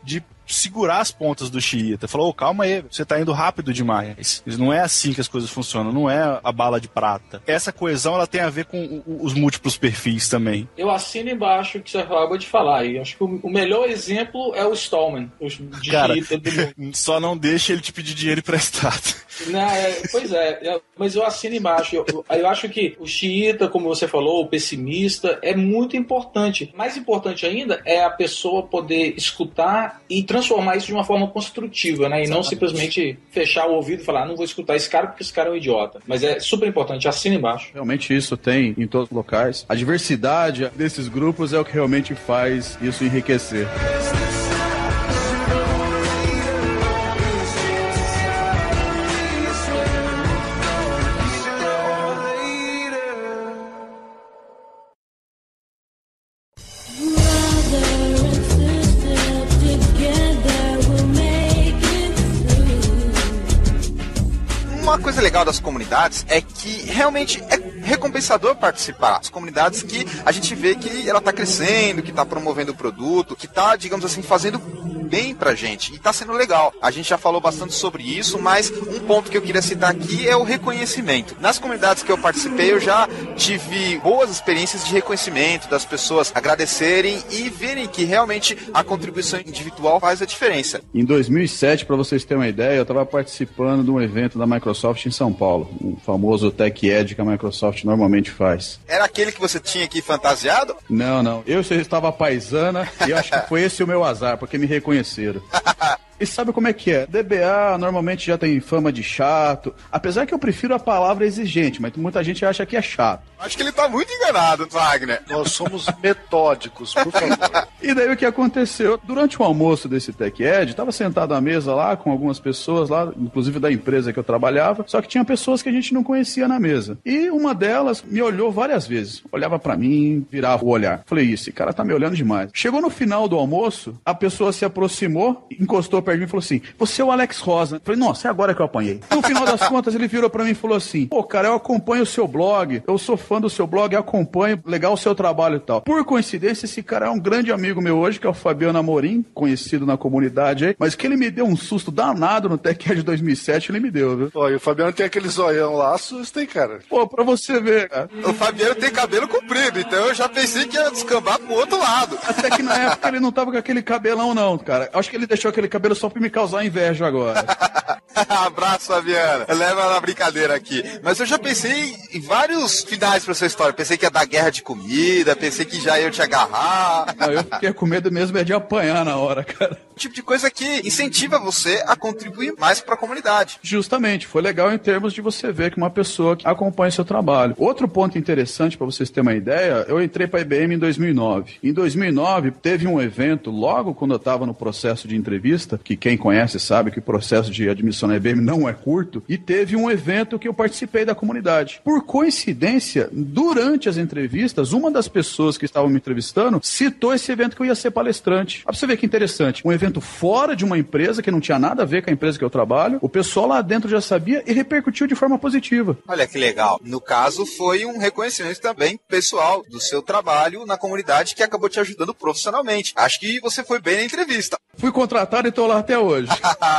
segurar as pontas do xiita. Falou, calma aí, você tá indo rápido demais. Não é assim que as coisas funcionam, não é a bala de prata. Essa coesão, ela tem a ver com os múltiplos perfis também. Eu assino embaixo o que você acabou de falar, e acho que o melhor exemplo é o Stallman, o xiita do mundo. Só não deixa ele te pedir dinheiro emprestado. Não, pois é, mas eu assino embaixo. Eu acho que o xiita, como você falou, o pessimista, é muito importante. Mais importante ainda é a pessoa poder escutar e transformar isso de uma forma construtiva, né? E não simplesmente fechar o ouvido e falar, não vou escutar esse cara porque esse cara é um idiota. Mas é super importante, assina embaixo. Realmente isso tem em todos os locais. A diversidade desses grupos é o que realmente faz isso enriquecer. Uma coisa legal das comunidades é que realmente é recompensador participar. As comunidades que a gente vê que ela está crescendo, que está promovendo o produto, que está, digamos assim, fazendo bem pra gente. E tá sendo legal. A gente já falou bastante sobre isso, mas um ponto que eu queria citar aqui é o reconhecimento. Nas comunidades que eu participei, eu já tive boas experiências de reconhecimento, das pessoas agradecerem e verem que realmente a contribuição individual faz a diferença. Em 2007, para vocês terem uma ideia, eu estava participando de um evento da Microsoft em São Paulo, o famoso Tech Ed que a Microsoft normalmente faz. Era aquele que você tinha aqui fantasiado? Não. Eu estava paisana e eu acho que foi esse o meu azar, porque me reconheceram. E sabe como é que é? DBA normalmente já tem fama de chato, apesar que eu prefiro a palavra exigente, mas muita gente acha que é chato. Acho que ele tá muito enganado, Wagner. Nós somos metódicos, por favor. E daí o que aconteceu? Durante o almoço desse Tech Ed, estava sentado à mesa lá com algumas pessoas lá, inclusive da empresa que eu trabalhava, só que tinha pessoas que a gente não conhecia na mesa. E uma delas me olhou várias vezes. Olhava pra mim, virava o olhar. Falei, esse cara tá me olhando demais. Chegou no final do almoço, a pessoa se aproximou, encostou perto de mim e falou assim, você é o Alex Rosa. Falei, nossa, é agora que eu apanhei. No final das contas, ele virou pra mim e falou assim, pô, cara, eu acompanho o seu blog, eu sou fã do seu blog, acompanho, legal o seu trabalho e tal. Por coincidência, esse cara é um grande amigo meu hoje, que é o Fabiano Amorim, conhecido na comunidade aí, mas que ele me deu um susto danado no Tech Ed 2007, ele me deu, viu? Pô, e o Fabiano tem aquele zoião lá, assusta, hein, cara? Pô, pra você ver, cara. O Fabiano tem cabelo comprido, então eu já pensei que ia descambar pro outro lado. Até que na época ele não tava com aquele cabelão não, cara. Acho que ele deixou aquele cabelo só pra me causar inveja agora. Abraço, Fabiano. Leva na brincadeira aqui. Mas eu já pensei em vários finais pra sua história. Pensei que ia dar guerra de comida, pensei que já ia te agarrar. Não, eu fiquei com medo mesmo de apanhar na hora, cara. Tipo de coisa que incentiva você a contribuir mais para a comunidade. Justamente, foi legal em termos de você ver que uma pessoa que acompanha o seu trabalho. Outro ponto interessante para vocês terem uma ideia, eu entrei para a IBM em 2009. Em 2009 teve um evento, logo quando eu estava no processo de entrevista, que quem conhece sabe que o processo de admissão na IBM não é curto, e teve um evento que eu participei da comunidade. Por coincidência, durante as entrevistas, uma das pessoas que estavam me entrevistando citou esse evento que eu ia ser palestrante. Pra você ver que interessante, um evento fora de uma empresa que não tinha nada a ver com a empresa que eu trabalho, o pessoal lá dentro já sabia e repercutiu de forma positiva. Olha que legal. No caso, foi um reconhecimento também pessoal do seu trabalho na comunidade que acabou te ajudando profissionalmente. Acho que você foi bem na entrevista. Fui contratado e tô lá até hoje.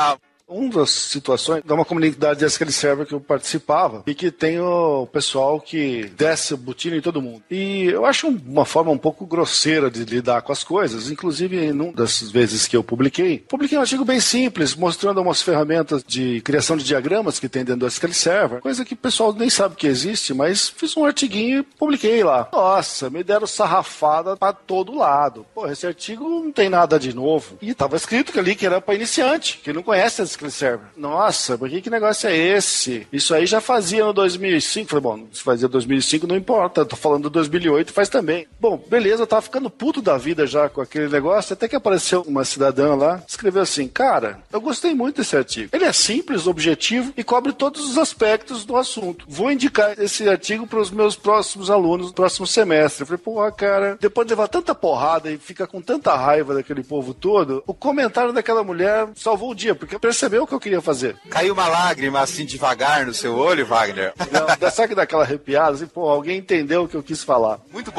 Uma das situações de uma comunidade de SQL Server que eu participava e que tem o pessoal que desce o botina em todo mundo. E eu acho uma forma um pouco grosseira de lidar com as coisas. Inclusive, em uma das vezes que eu publiquei um artigo bem simples, mostrando umas ferramentas de criação de diagramas que tem dentro do SQL Server, coisa que o pessoal nem sabe que existe, mas fiz um artiguinho e publiquei lá. Nossa, me deram sarrafada pra todo lado. Pô, esse artigo não tem nada de novo. E tava escrito ali que era pra iniciante, que não conhece SQL Server. Nossa, mas que negócio é esse? Isso aí já fazia no 2005. Falei, bom, se fazia 2005 não importa, tô falando do 2008, faz também. Bom, beleza, eu tava ficando puto da vida já com aquele negócio, até que apareceu uma cidadã lá, escreveu assim, cara, eu gostei muito desse artigo. Ele é simples, objetivo e cobre todos os aspectos do assunto. Vou indicar esse artigo para os meus próximos alunos no próximo semestre. Eu falei, pô, cara, depois de levar tanta porrada e ficar com tanta raiva daquele povo todo, o comentário daquela mulher salvou o dia, porque percebeu o que eu queria fazer. Caiu uma lágrima assim devagar no seu olho, Wagner? Não, sabe que dá aquela arrepiada, assim, pô, alguém entendeu o que eu quis falar. Muito boa essa sensação.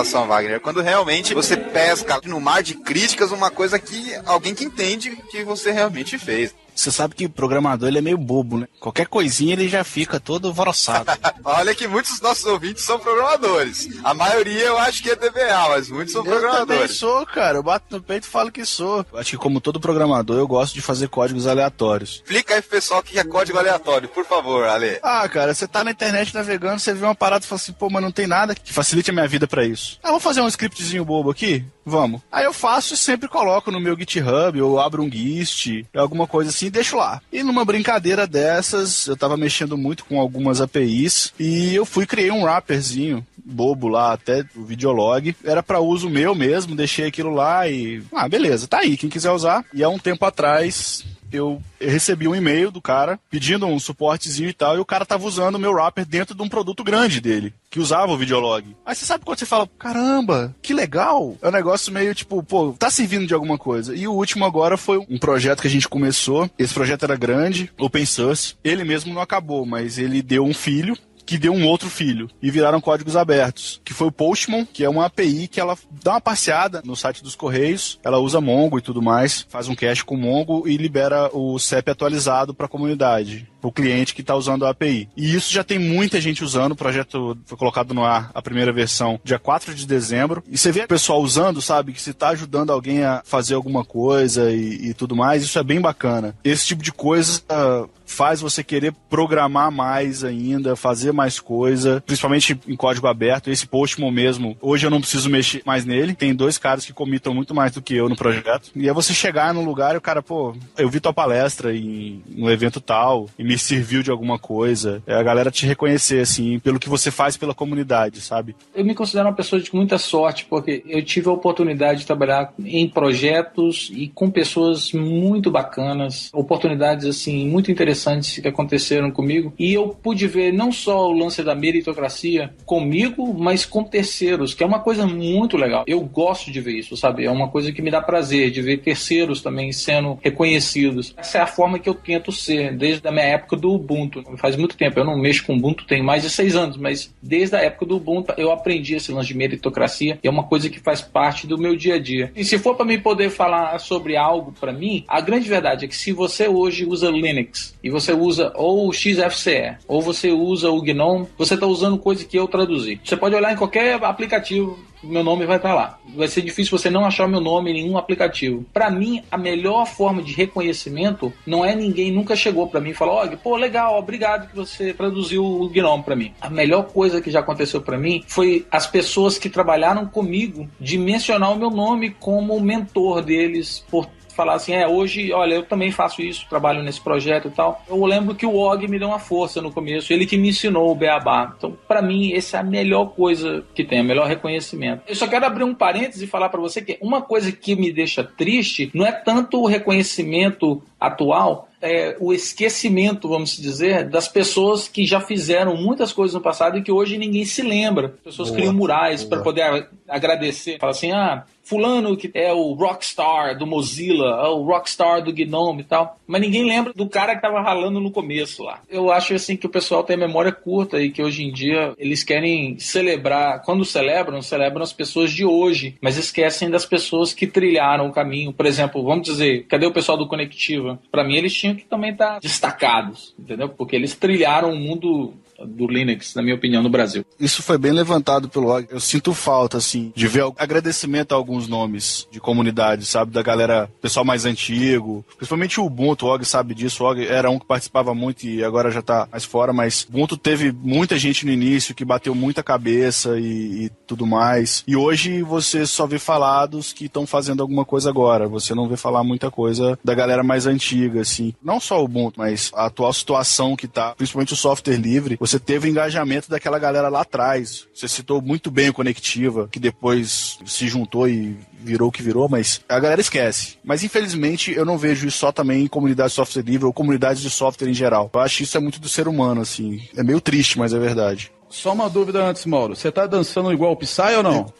satisfação, Wagner. Quando realmente você pesca no mar de críticas uma coisa que alguém que entende que você realmente fez. Você sabe que o programador ele é meio bobo, né? Qualquer coisinha ele já fica todo alvoroçado. Olha que muitos dos nossos ouvintes são programadores. A maioria eu acho que é DBA, mas muitos são programadores. Eu também sou, cara. Eu bato no peito e falo que sou. Acho que como todo programador, eu gosto de fazer códigos aleatórios. Explica aí pro pessoal o que é código aleatório, por favor, Ale. Ah, cara, você tá na internet navegando, você vê uma parada e fala assim, pô, mas não tem nada que facilite a minha vida pra isso. Ah, vamos fazer um scriptzinho bobo aqui? Vamos. Aí eu faço e sempre coloco no meu GitHub, ou abro um Gist, alguma coisa assim, e deixo lá. E numa brincadeira dessas, eu tava mexendo muito com algumas APIs, e eu criei um wrapperzinho bobo lá, até o Videolog. Era pra uso meu mesmo, deixei aquilo lá e... Ah, beleza, tá aí, quem quiser usar. E há um tempo atrás... Eu recebi um e-mail do cara pedindo um suportezinho e tal, e o cara tava usando o meu wrapper dentro de um produto grande dele, que usava o Videolog. Aí você sabe quando você fala, caramba, que legal. É um negócio meio tipo, pô, tá servindo de alguma coisa. E o último agora foi um projeto que a gente começou. Esse projeto era grande, open source. Ele mesmo não acabou, mas ele deu um filho, que deu um outro filho, e viraram códigos abertos, que foi o Postman, que é uma API que ela dá uma passeada no site dos Correios, ela usa Mongo e tudo mais, faz um cache com Mongo e libera o CEP atualizado para a comunidade, para o cliente que está usando a API. E isso já tem muita gente usando, o projeto foi colocado no ar, a primeira versão, dia 4 de dezembro, e você vê o pessoal usando, sabe, que se está ajudando alguém a fazer alguma coisa e tudo mais, isso é bem bacana. Esse tipo de coisa faz você querer programar mais ainda, fazer mais coisa, principalmente em código aberto. Esse Postman mesmo, hoje eu não preciso mexer mais nele, tem 2 caras que comitam muito mais do que eu no projeto, e é você chegar num lugar e o cara, pô, eu vi tua palestra no evento tal, e me serviu de alguma coisa, a galera te reconhecer, assim, pelo que você faz pela comunidade, sabe? Eu me considero uma pessoa de muita sorte, porque eu tive a oportunidade de trabalhar em projetos e com pessoas muito bacanas, oportunidades, assim, muito interessantes que aconteceram comigo, e eu pude ver não só o lance da meritocracia comigo, mas com terceiros, que é uma coisa muito legal. Eu gosto de ver isso, sabe? É uma coisa que me dá prazer, de ver terceiros também sendo reconhecidos. Essa é a forma que eu tento ser, desde a minha época do Ubuntu. Faz muito tempo, eu não mexo com Ubuntu, tem mais de 6 anos, mas desde a época do Ubuntu eu aprendi esse lance de meritocracia, e é uma coisa que faz parte do meu dia a dia. E se for para mim poder falar sobre algo para mim, a grande verdade é que se você hoje usa Linux, e você usa ou o XFCE, ou você usa o GNOME, você está usando coisa que eu traduzi. Você pode olhar em qualquer aplicativo, meu nome vai estar lá. Vai ser difícil você não achar meu nome em nenhum aplicativo. Para mim, a melhor forma de reconhecimento não é ninguém nunca chegou para mim e falou, pô, legal, obrigado que você traduziu o GNOME para mim. A melhor coisa que já aconteceu para mim foi as pessoas que trabalharam comigo de mencionar o meu nome como mentor deles, por falar assim, hoje, olha, eu também faço isso, trabalho nesse projeto e tal. Eu lembro que o Og me deu uma força no começo, ele que me ensinou o beabá. Então, pra mim, essa é a melhor coisa que tem, o melhor reconhecimento. Eu só quero abrir um parênteses e falar pra você que uma coisa que me deixa triste não é tanto o reconhecimento atual, é o esquecimento, vamos dizer, das pessoas que já fizeram muitas coisas no passado e que hoje ninguém se lembra. As pessoas criam murais para poder agradecer. Fala assim, fulano que é o rockstar do Mozilla, o rockstar do GNOME e tal. Mas ninguém lembra do cara que tava ralando no começo lá. Eu acho assim que o pessoal tem memória curta e que hoje em dia eles querem celebrar, quando celebram as pessoas de hoje, mas esquecem das pessoas que trilharam o caminho. Por exemplo, vamos dizer, cadê o pessoal do Conectiva? Para mim eles tinham que também estar destacados, entendeu? Porque eles trilharam o mundo do Linux, na minha opinião, no Brasil. Isso foi bem levantado pelo Og. Eu sinto falta, assim, de ver agradecimento a alguns nomes de comunidade, sabe? Da galera, pessoal mais antigo, principalmente o Ubuntu, o Og sabe disso. O Og era um que participava muito e agora já tá mais fora, mas o Ubuntu teve muita gente no início que bateu muita cabeça e tudo mais. E hoje você só vê falados que estão fazendo alguma coisa agora. Você não vê falar muita coisa da galera mais antiga, assim. Não só o Ubuntu, mas a atual situação que tá, principalmente o software livre, você teve o engajamento daquela galera lá atrás. Você citou muito bem o Conectiva, que depois se juntou e virou o que virou, mas a galera esquece. Mas infelizmente eu não vejo isso só também em comunidade de software livre ou comunidades de software em geral. Eu acho que isso é muito do ser humano, assim. É meio triste, mas é verdade. Só uma dúvida antes, Mauro. Você tá dançando igual o Psy ou não?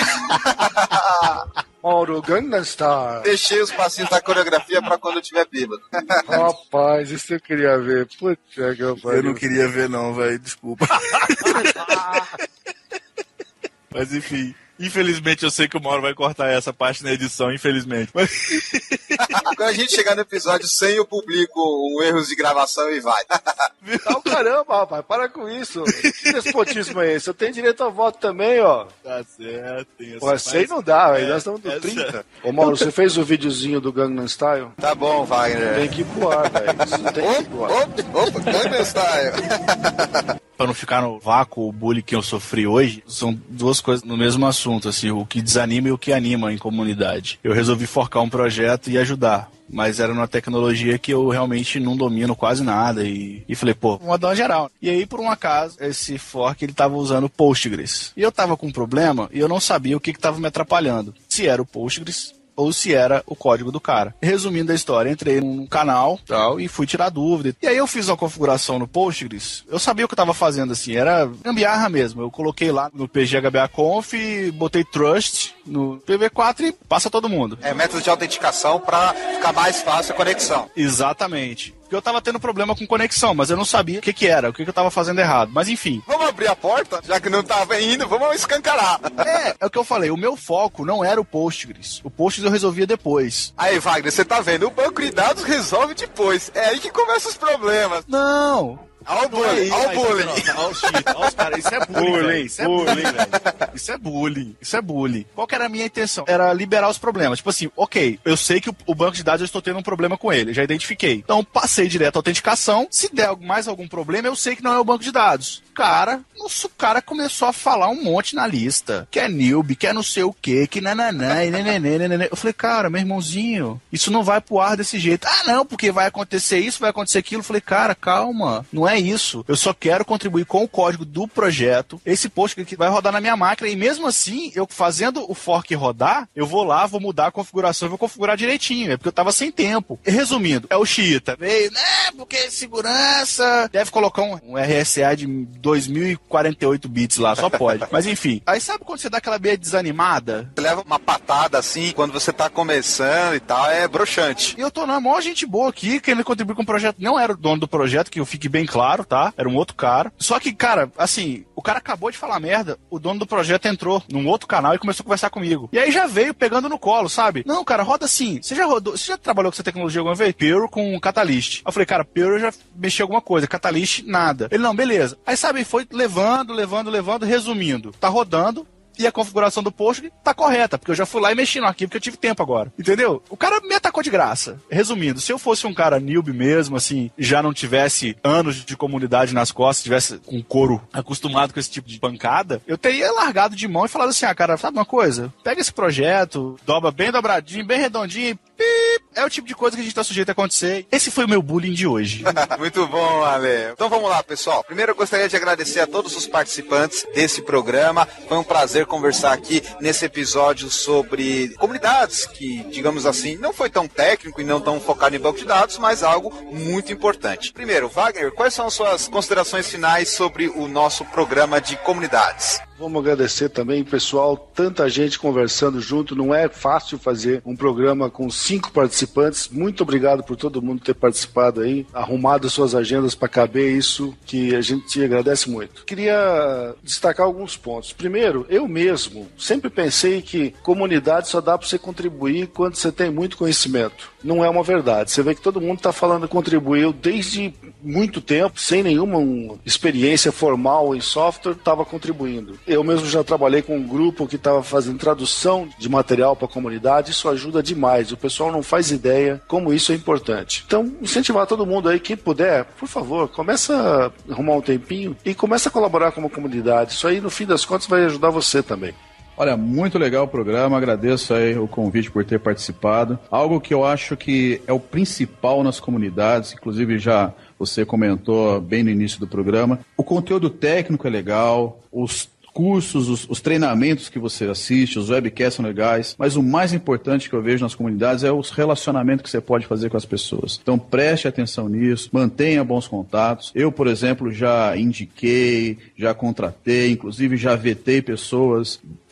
Mauro, Gangnam Style. Deixei os passinhos da coreografia pra quando eu tiver bêbado. Rapaz, isso eu queria ver. Puta que eu pariu. Eu não queria ver não, velho. Desculpa. Mas enfim. Infelizmente, eu sei que o Mauro vai cortar essa parte na edição, infelizmente. Mas... Quando a gente chegar no episódio 100, eu publico um erros de gravação e vai. Não, caramba, rapaz, para com isso. Que despotismo é esse? Eu tenho direito ao voto também, ó. Tá certo. Pô, 100 não dá, velho. Nós estamos no 30. Ô, Mauro, você fez o videozinho do Gangnam Style? Tá bom, Wagner. Tem que ir pro ar, velho. Tem que ir pro ar. Opa, Gangnam Style. Pra não ficar no vácuo, o bullying que eu sofri hoje, são duas coisas no mesmo assunto, assim, o que desanima e o que anima em comunidade. Eu resolvi forcar um projeto e ajudar, mas era numa tecnologia que eu realmente não domino quase nada e falei, pô, vamos dar uma geral. E aí, por um acaso, esse fork, ele tava usando Postgres. E eu tava com um problema e eu não sabia o que tava me atrapalhando. Se era o Postgres ou se era o código do cara. Resumindo a história, entrei num canal tal, e fui tirar dúvida. E aí eu fiz uma configuração no Postgres. Eu sabia o que eu estava fazendo, assim, era gambiarra mesmo. Eu coloquei lá no PGHBAConf, botei trust no PV4 e passa todo mundo. É método de autenticação para ficar mais fácil a conexão. Exatamente. Porque eu tava tendo problema com conexão, mas eu não sabia o que era, o que eu tava fazendo errado. Mas enfim. Vamos abrir a porta? Já que não tava indo, vamos escancarar. É o que eu falei, o meu foco não era o Postgres. O Postgres eu resolvia depois. Aí, Wagner, você tá vendo, o banco de dados resolve depois. É aí que começam os problemas. Não! Olha o bullying, olha o bullying. Olha o shit, olha os caras, isso é bullying, velho. Isso é bullying, velho. Isso é bullying. Qual que era a minha intenção? Era liberar os problemas. Tipo assim, ok, eu sei que o banco de dados eu estou tendo um problema com ele, já identifiquei. Então, passei direto a autenticação. Se der mais algum problema, eu sei que não é o banco de dados. O cara começou a falar um monte na lista. Que é newbie, que é não sei o quê, que nananã, e nenenê. Eu falei, cara, meu irmãozinho, isso não vai pro ar desse jeito. Ah, não, porque vai acontecer isso, vai acontecer aquilo. Eu falei, cara, calma, não é isso. Eu só quero contribuir com o código do projeto. Esse post que vai rodar na minha máquina. E mesmo assim, eu fazendo o fork rodar, eu vou lá, vou mudar a configuração, vou configurar direitinho. É porque eu tava sem tempo. E resumindo, é o xiita. Veio, né, porque segurança. Deve colocar um RSA de 2048 bits lá, só pode. Mas enfim. Aí sabe quando você dá aquela meia desanimada? Você leva uma patada assim, quando você tá começando e tal, é broxante. E eu tô na maior gente boa aqui, querendo contribuir com o projeto. Não era o dono do projeto, que eu fique bem claro, tá? Era um outro cara. Só que, cara, assim, o cara acabou de falar merda, o dono do projeto entrou num outro canal e começou a conversar comigo. E aí já veio pegando no colo, sabe? Não, cara, roda assim. Você já trabalhou com essa tecnologia alguma vez? Pure com Catalyst. Eu falei, cara, Pure eu já mexi alguma coisa, Catalyst nada. Ele, não, beleza. Aí, sabe, foi levando, resumindo. Tá rodando. E a configuração do post tá correta, porque eu já fui lá e mexi no arquivo, porque eu tive tempo agora. Entendeu? O cara me atacou de graça. Resumindo, se eu fosse um cara newbie mesmo, assim, já não tivesse anos de comunidade nas costas, tivesse um couro acostumado com esse tipo de pancada, eu teria largado de mão e falado assim, cara, sabe uma coisa? Pega esse projeto, dobra bem dobradinho, bem redondinho, é o tipo de coisa que a gente tá sujeito a acontecer. Esse foi o meu bullying de hoje. Muito bom, Ale. Então vamos lá, pessoal. Primeiro eu gostaria de agradecer a todos os participantes desse programa. Foi um prazer conversar aqui nesse episódio sobre comunidades que, digamos assim, não foi tão técnico e não tão focado em banco de dados, mas algo muito importante. Primeiro, Wagner, quais são as suas considerações finais sobre o nosso programa de comunidades? Vamos agradecer também, pessoal, tanta gente conversando junto, não é fácil fazer um programa com 5 participantes. Muito obrigado por todo mundo ter participado aí, arrumado suas agendas para caber isso, que a gente te agradece muito. Queria destacar alguns pontos. Primeiro, eu mesmo sempre pensei que comunidade só dá para você contribuir quando você tem muito conhecimento. Não é uma verdade. Você vê que todo mundo está falando contribuiu desde muito tempo, sem nenhuma experiência formal em software, estava contribuindo. Eu mesmo já trabalhei com um grupo que estava fazendo tradução de material para a comunidade, isso ajuda demais. O pessoal não faz ideia como isso é importante. Então, incentivar todo mundo aí, quem puder, por favor, começa a arrumar um tempinho e começa a colaborar com uma comunidade. Isso aí, no fim das contas, vai ajudar você também. Olha, muito legal o programa, agradeço aí o convite por ter participado. Algo que eu acho que é o principal nas comunidades, inclusive já você comentou bem no início do programa, o conteúdo técnico é legal, os cursos, os treinamentos que você assiste, os webcasts são legais, mas o mais importante que eu vejo nas comunidades é os relacionamentos que você pode fazer com as pessoas. Então preste atenção nisso, mantenha bons contatos. Eu, por exemplo, já indiquei, já contratei, inclusive já vetei pessoas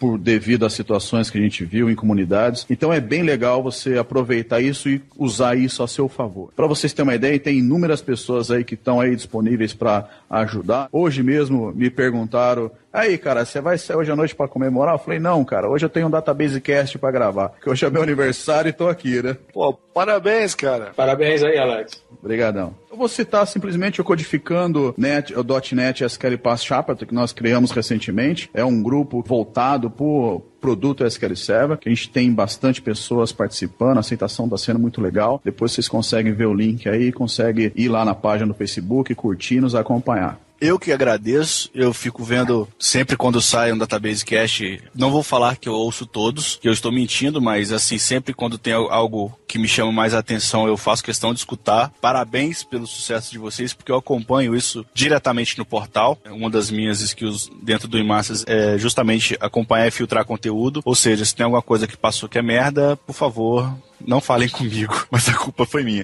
devido às situações que a gente viu em comunidades. Então é bem legal você aproveitar isso e usar isso a seu favor. Para vocês terem uma ideia, tem inúmeras pessoas aí que estão aí disponíveis para ajudar. Hoje mesmo me perguntaram: aí, cara, você vai sair hoje à noite para comemorar? Eu falei: não, cara, hoje eu tenho um Database Cast para gravar, porque hoje é meu aniversário e tô aqui, né? Pô, parabéns, cara. Parabéns aí, Alex. Obrigadão. Eu vou citar simplesmente o Codificando o .NET SQL Path Chapter, que nós criamos recentemente. É um grupo voltado por produto SQL Server, que a gente tem bastante pessoas participando, a aceitação está sendo muito legal. Depois vocês conseguem ver o link aí, conseguem ir lá na página do Facebook, curtir e nos acompanhar. Eu que agradeço, eu fico vendo sempre quando sai um Database Cast, não vou falar que eu ouço todos, que eu estou mentindo, mas assim, sempre quando tem algo que me chama mais a atenção, eu faço questão de escutar. Parabéns pelo sucesso de vocês, porque eu acompanho isso diretamente no portal. Uma das minhas skills dentro do eMasters é justamente acompanhar e filtrar conteúdo, ou seja, se tem alguma coisa que passou que é merda, por favor, não falem comigo, mas a culpa foi minha.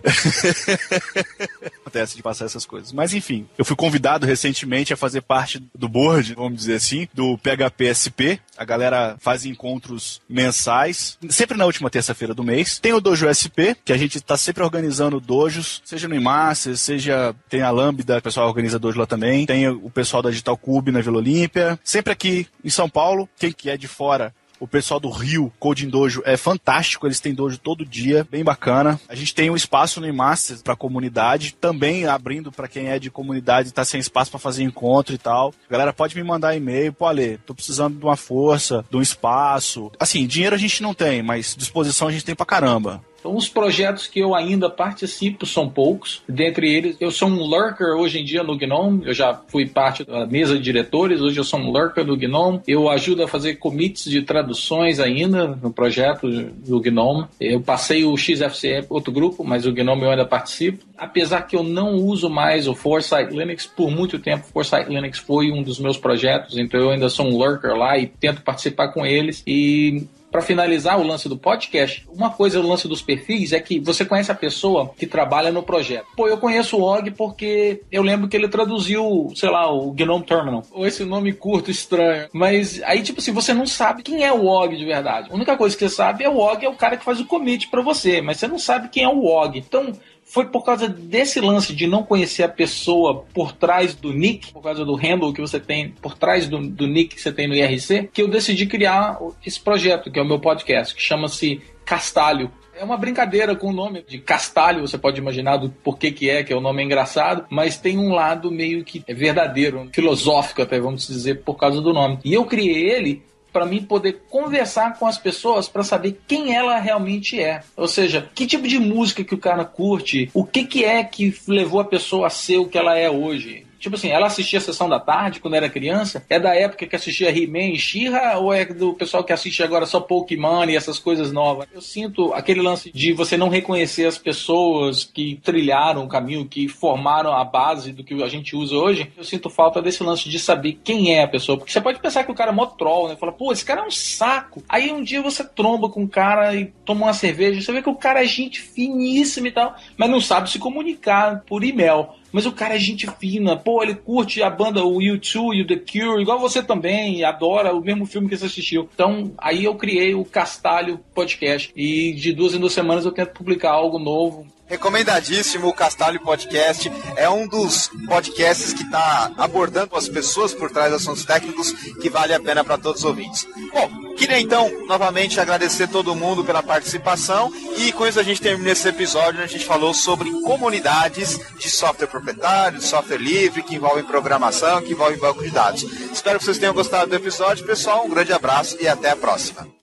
Acontece de passar essas coisas. Mas enfim, eu fui convidado recentemente a fazer parte do board, vamos dizer assim, do PHP-SP. A galera faz encontros mensais, sempre na última terça-feira do mês. Tem o Dojo SP, que a gente está sempre organizando dojos, seja no eMasters, seja tem a Lambda, o pessoal organiza dojo lá também. Tem o pessoal da Digital Cube na Vila Olímpia. Sempre aqui em São Paulo, quem que é de fora, o pessoal do Rio, Coding Dojo, é fantástico, eles têm dojo todo dia, bem bacana. A gente tem um espaço no eMasters para a comunidade, também abrindo para quem é de comunidade e tá sem espaço para fazer encontro e tal. A galera pode me mandar e-mail: pô, Ale, tô precisando de uma força, de um espaço. Assim, dinheiro a gente não tem, mas disposição a gente tem pra caramba. Então, os projetos que eu ainda participo são poucos. Dentre eles, eu sou um lurker hoje em dia no GNOME. Eu já fui parte da mesa de diretores. Hoje eu sou um lurker do GNOME. Eu ajudo a fazer commits de traduções ainda no projeto do GNOME. Eu passei o XFCE, outro grupo, mas o GNOME eu ainda participo. Apesar que eu não uso mais o Foresight Linux, por muito tempo o Foresight Linux foi um dos meus projetos. Então eu ainda sou um lurker lá e tento participar com eles. E para finalizar o lance do podcast, uma coisa do lance dos perfis é que você conhece a pessoa que trabalha no projeto. Pô, eu conheço o Og porque eu lembro que ele traduziu, sei lá, o GNOME Terminal. Ou esse nome curto, estranho. Mas aí, tipo assim, você não sabe quem é o Og de verdade. A única coisa que você sabe é o Og é o cara que faz o commit para você, mas você não sabe quem é o Og. Então, foi por causa desse lance de não conhecer a pessoa por trás do nick, por causa do handle que você tem, por trás do nick que você tem no IRC, que eu decidi criar esse projeto, que é o meu podcast, que chama-se Castalho. É uma brincadeira com o nome de Castalho, você pode imaginar do porquê que é o nome é engraçado, mas tem um lado meio que é verdadeiro, filosófico até, vamos dizer, por causa do nome. E eu criei ele para mim poder conversar com as pessoas para saber quem ela realmente é. Ou seja, que tipo de música que o cara curte, o que é que levou a pessoa a ser o que ela é hoje. Tipo assim, ela assistia a Sessão da Tarde quando era criança? É da época que assistia He-Man e She-Ra? Ou é do pessoal que assiste agora só Pokémon e essas coisas novas? Eu sinto aquele lance de você não reconhecer as pessoas que trilharam o caminho, que formaram a base do que a gente usa hoje. Eu sinto falta desse lance de saber quem é a pessoa. Porque você pode pensar que o cara é mó troll, né? Fala, pô, esse cara é um saco. Aí um dia você tromba com um cara e toma uma cerveja, você vê que o cara é gente finíssima e tal, mas não sabe se comunicar por e-mail. Mas o cara é gente fina, pô, ele curte a banda, o U2 e o The Cure, igual você também, adora o mesmo filme que você assistiu. Então, aí eu criei o Castalho Podcast, e de 2 em 2 semanas eu tento publicar algo novo. Recomendadíssimo, o Castalho Podcast é um dos podcasts que está abordando as pessoas por trás dos assuntos técnicos, que vale a pena para todos os ouvintes. Bom, queria então novamente agradecer todo mundo pela participação, e com isso a gente termina esse episódio. A gente falou sobre comunidades de software proprietário, de software livre, que envolvem programação, que envolvem banco de dados. Espero que vocês tenham gostado do episódio, pessoal. Um grande abraço e até a próxima.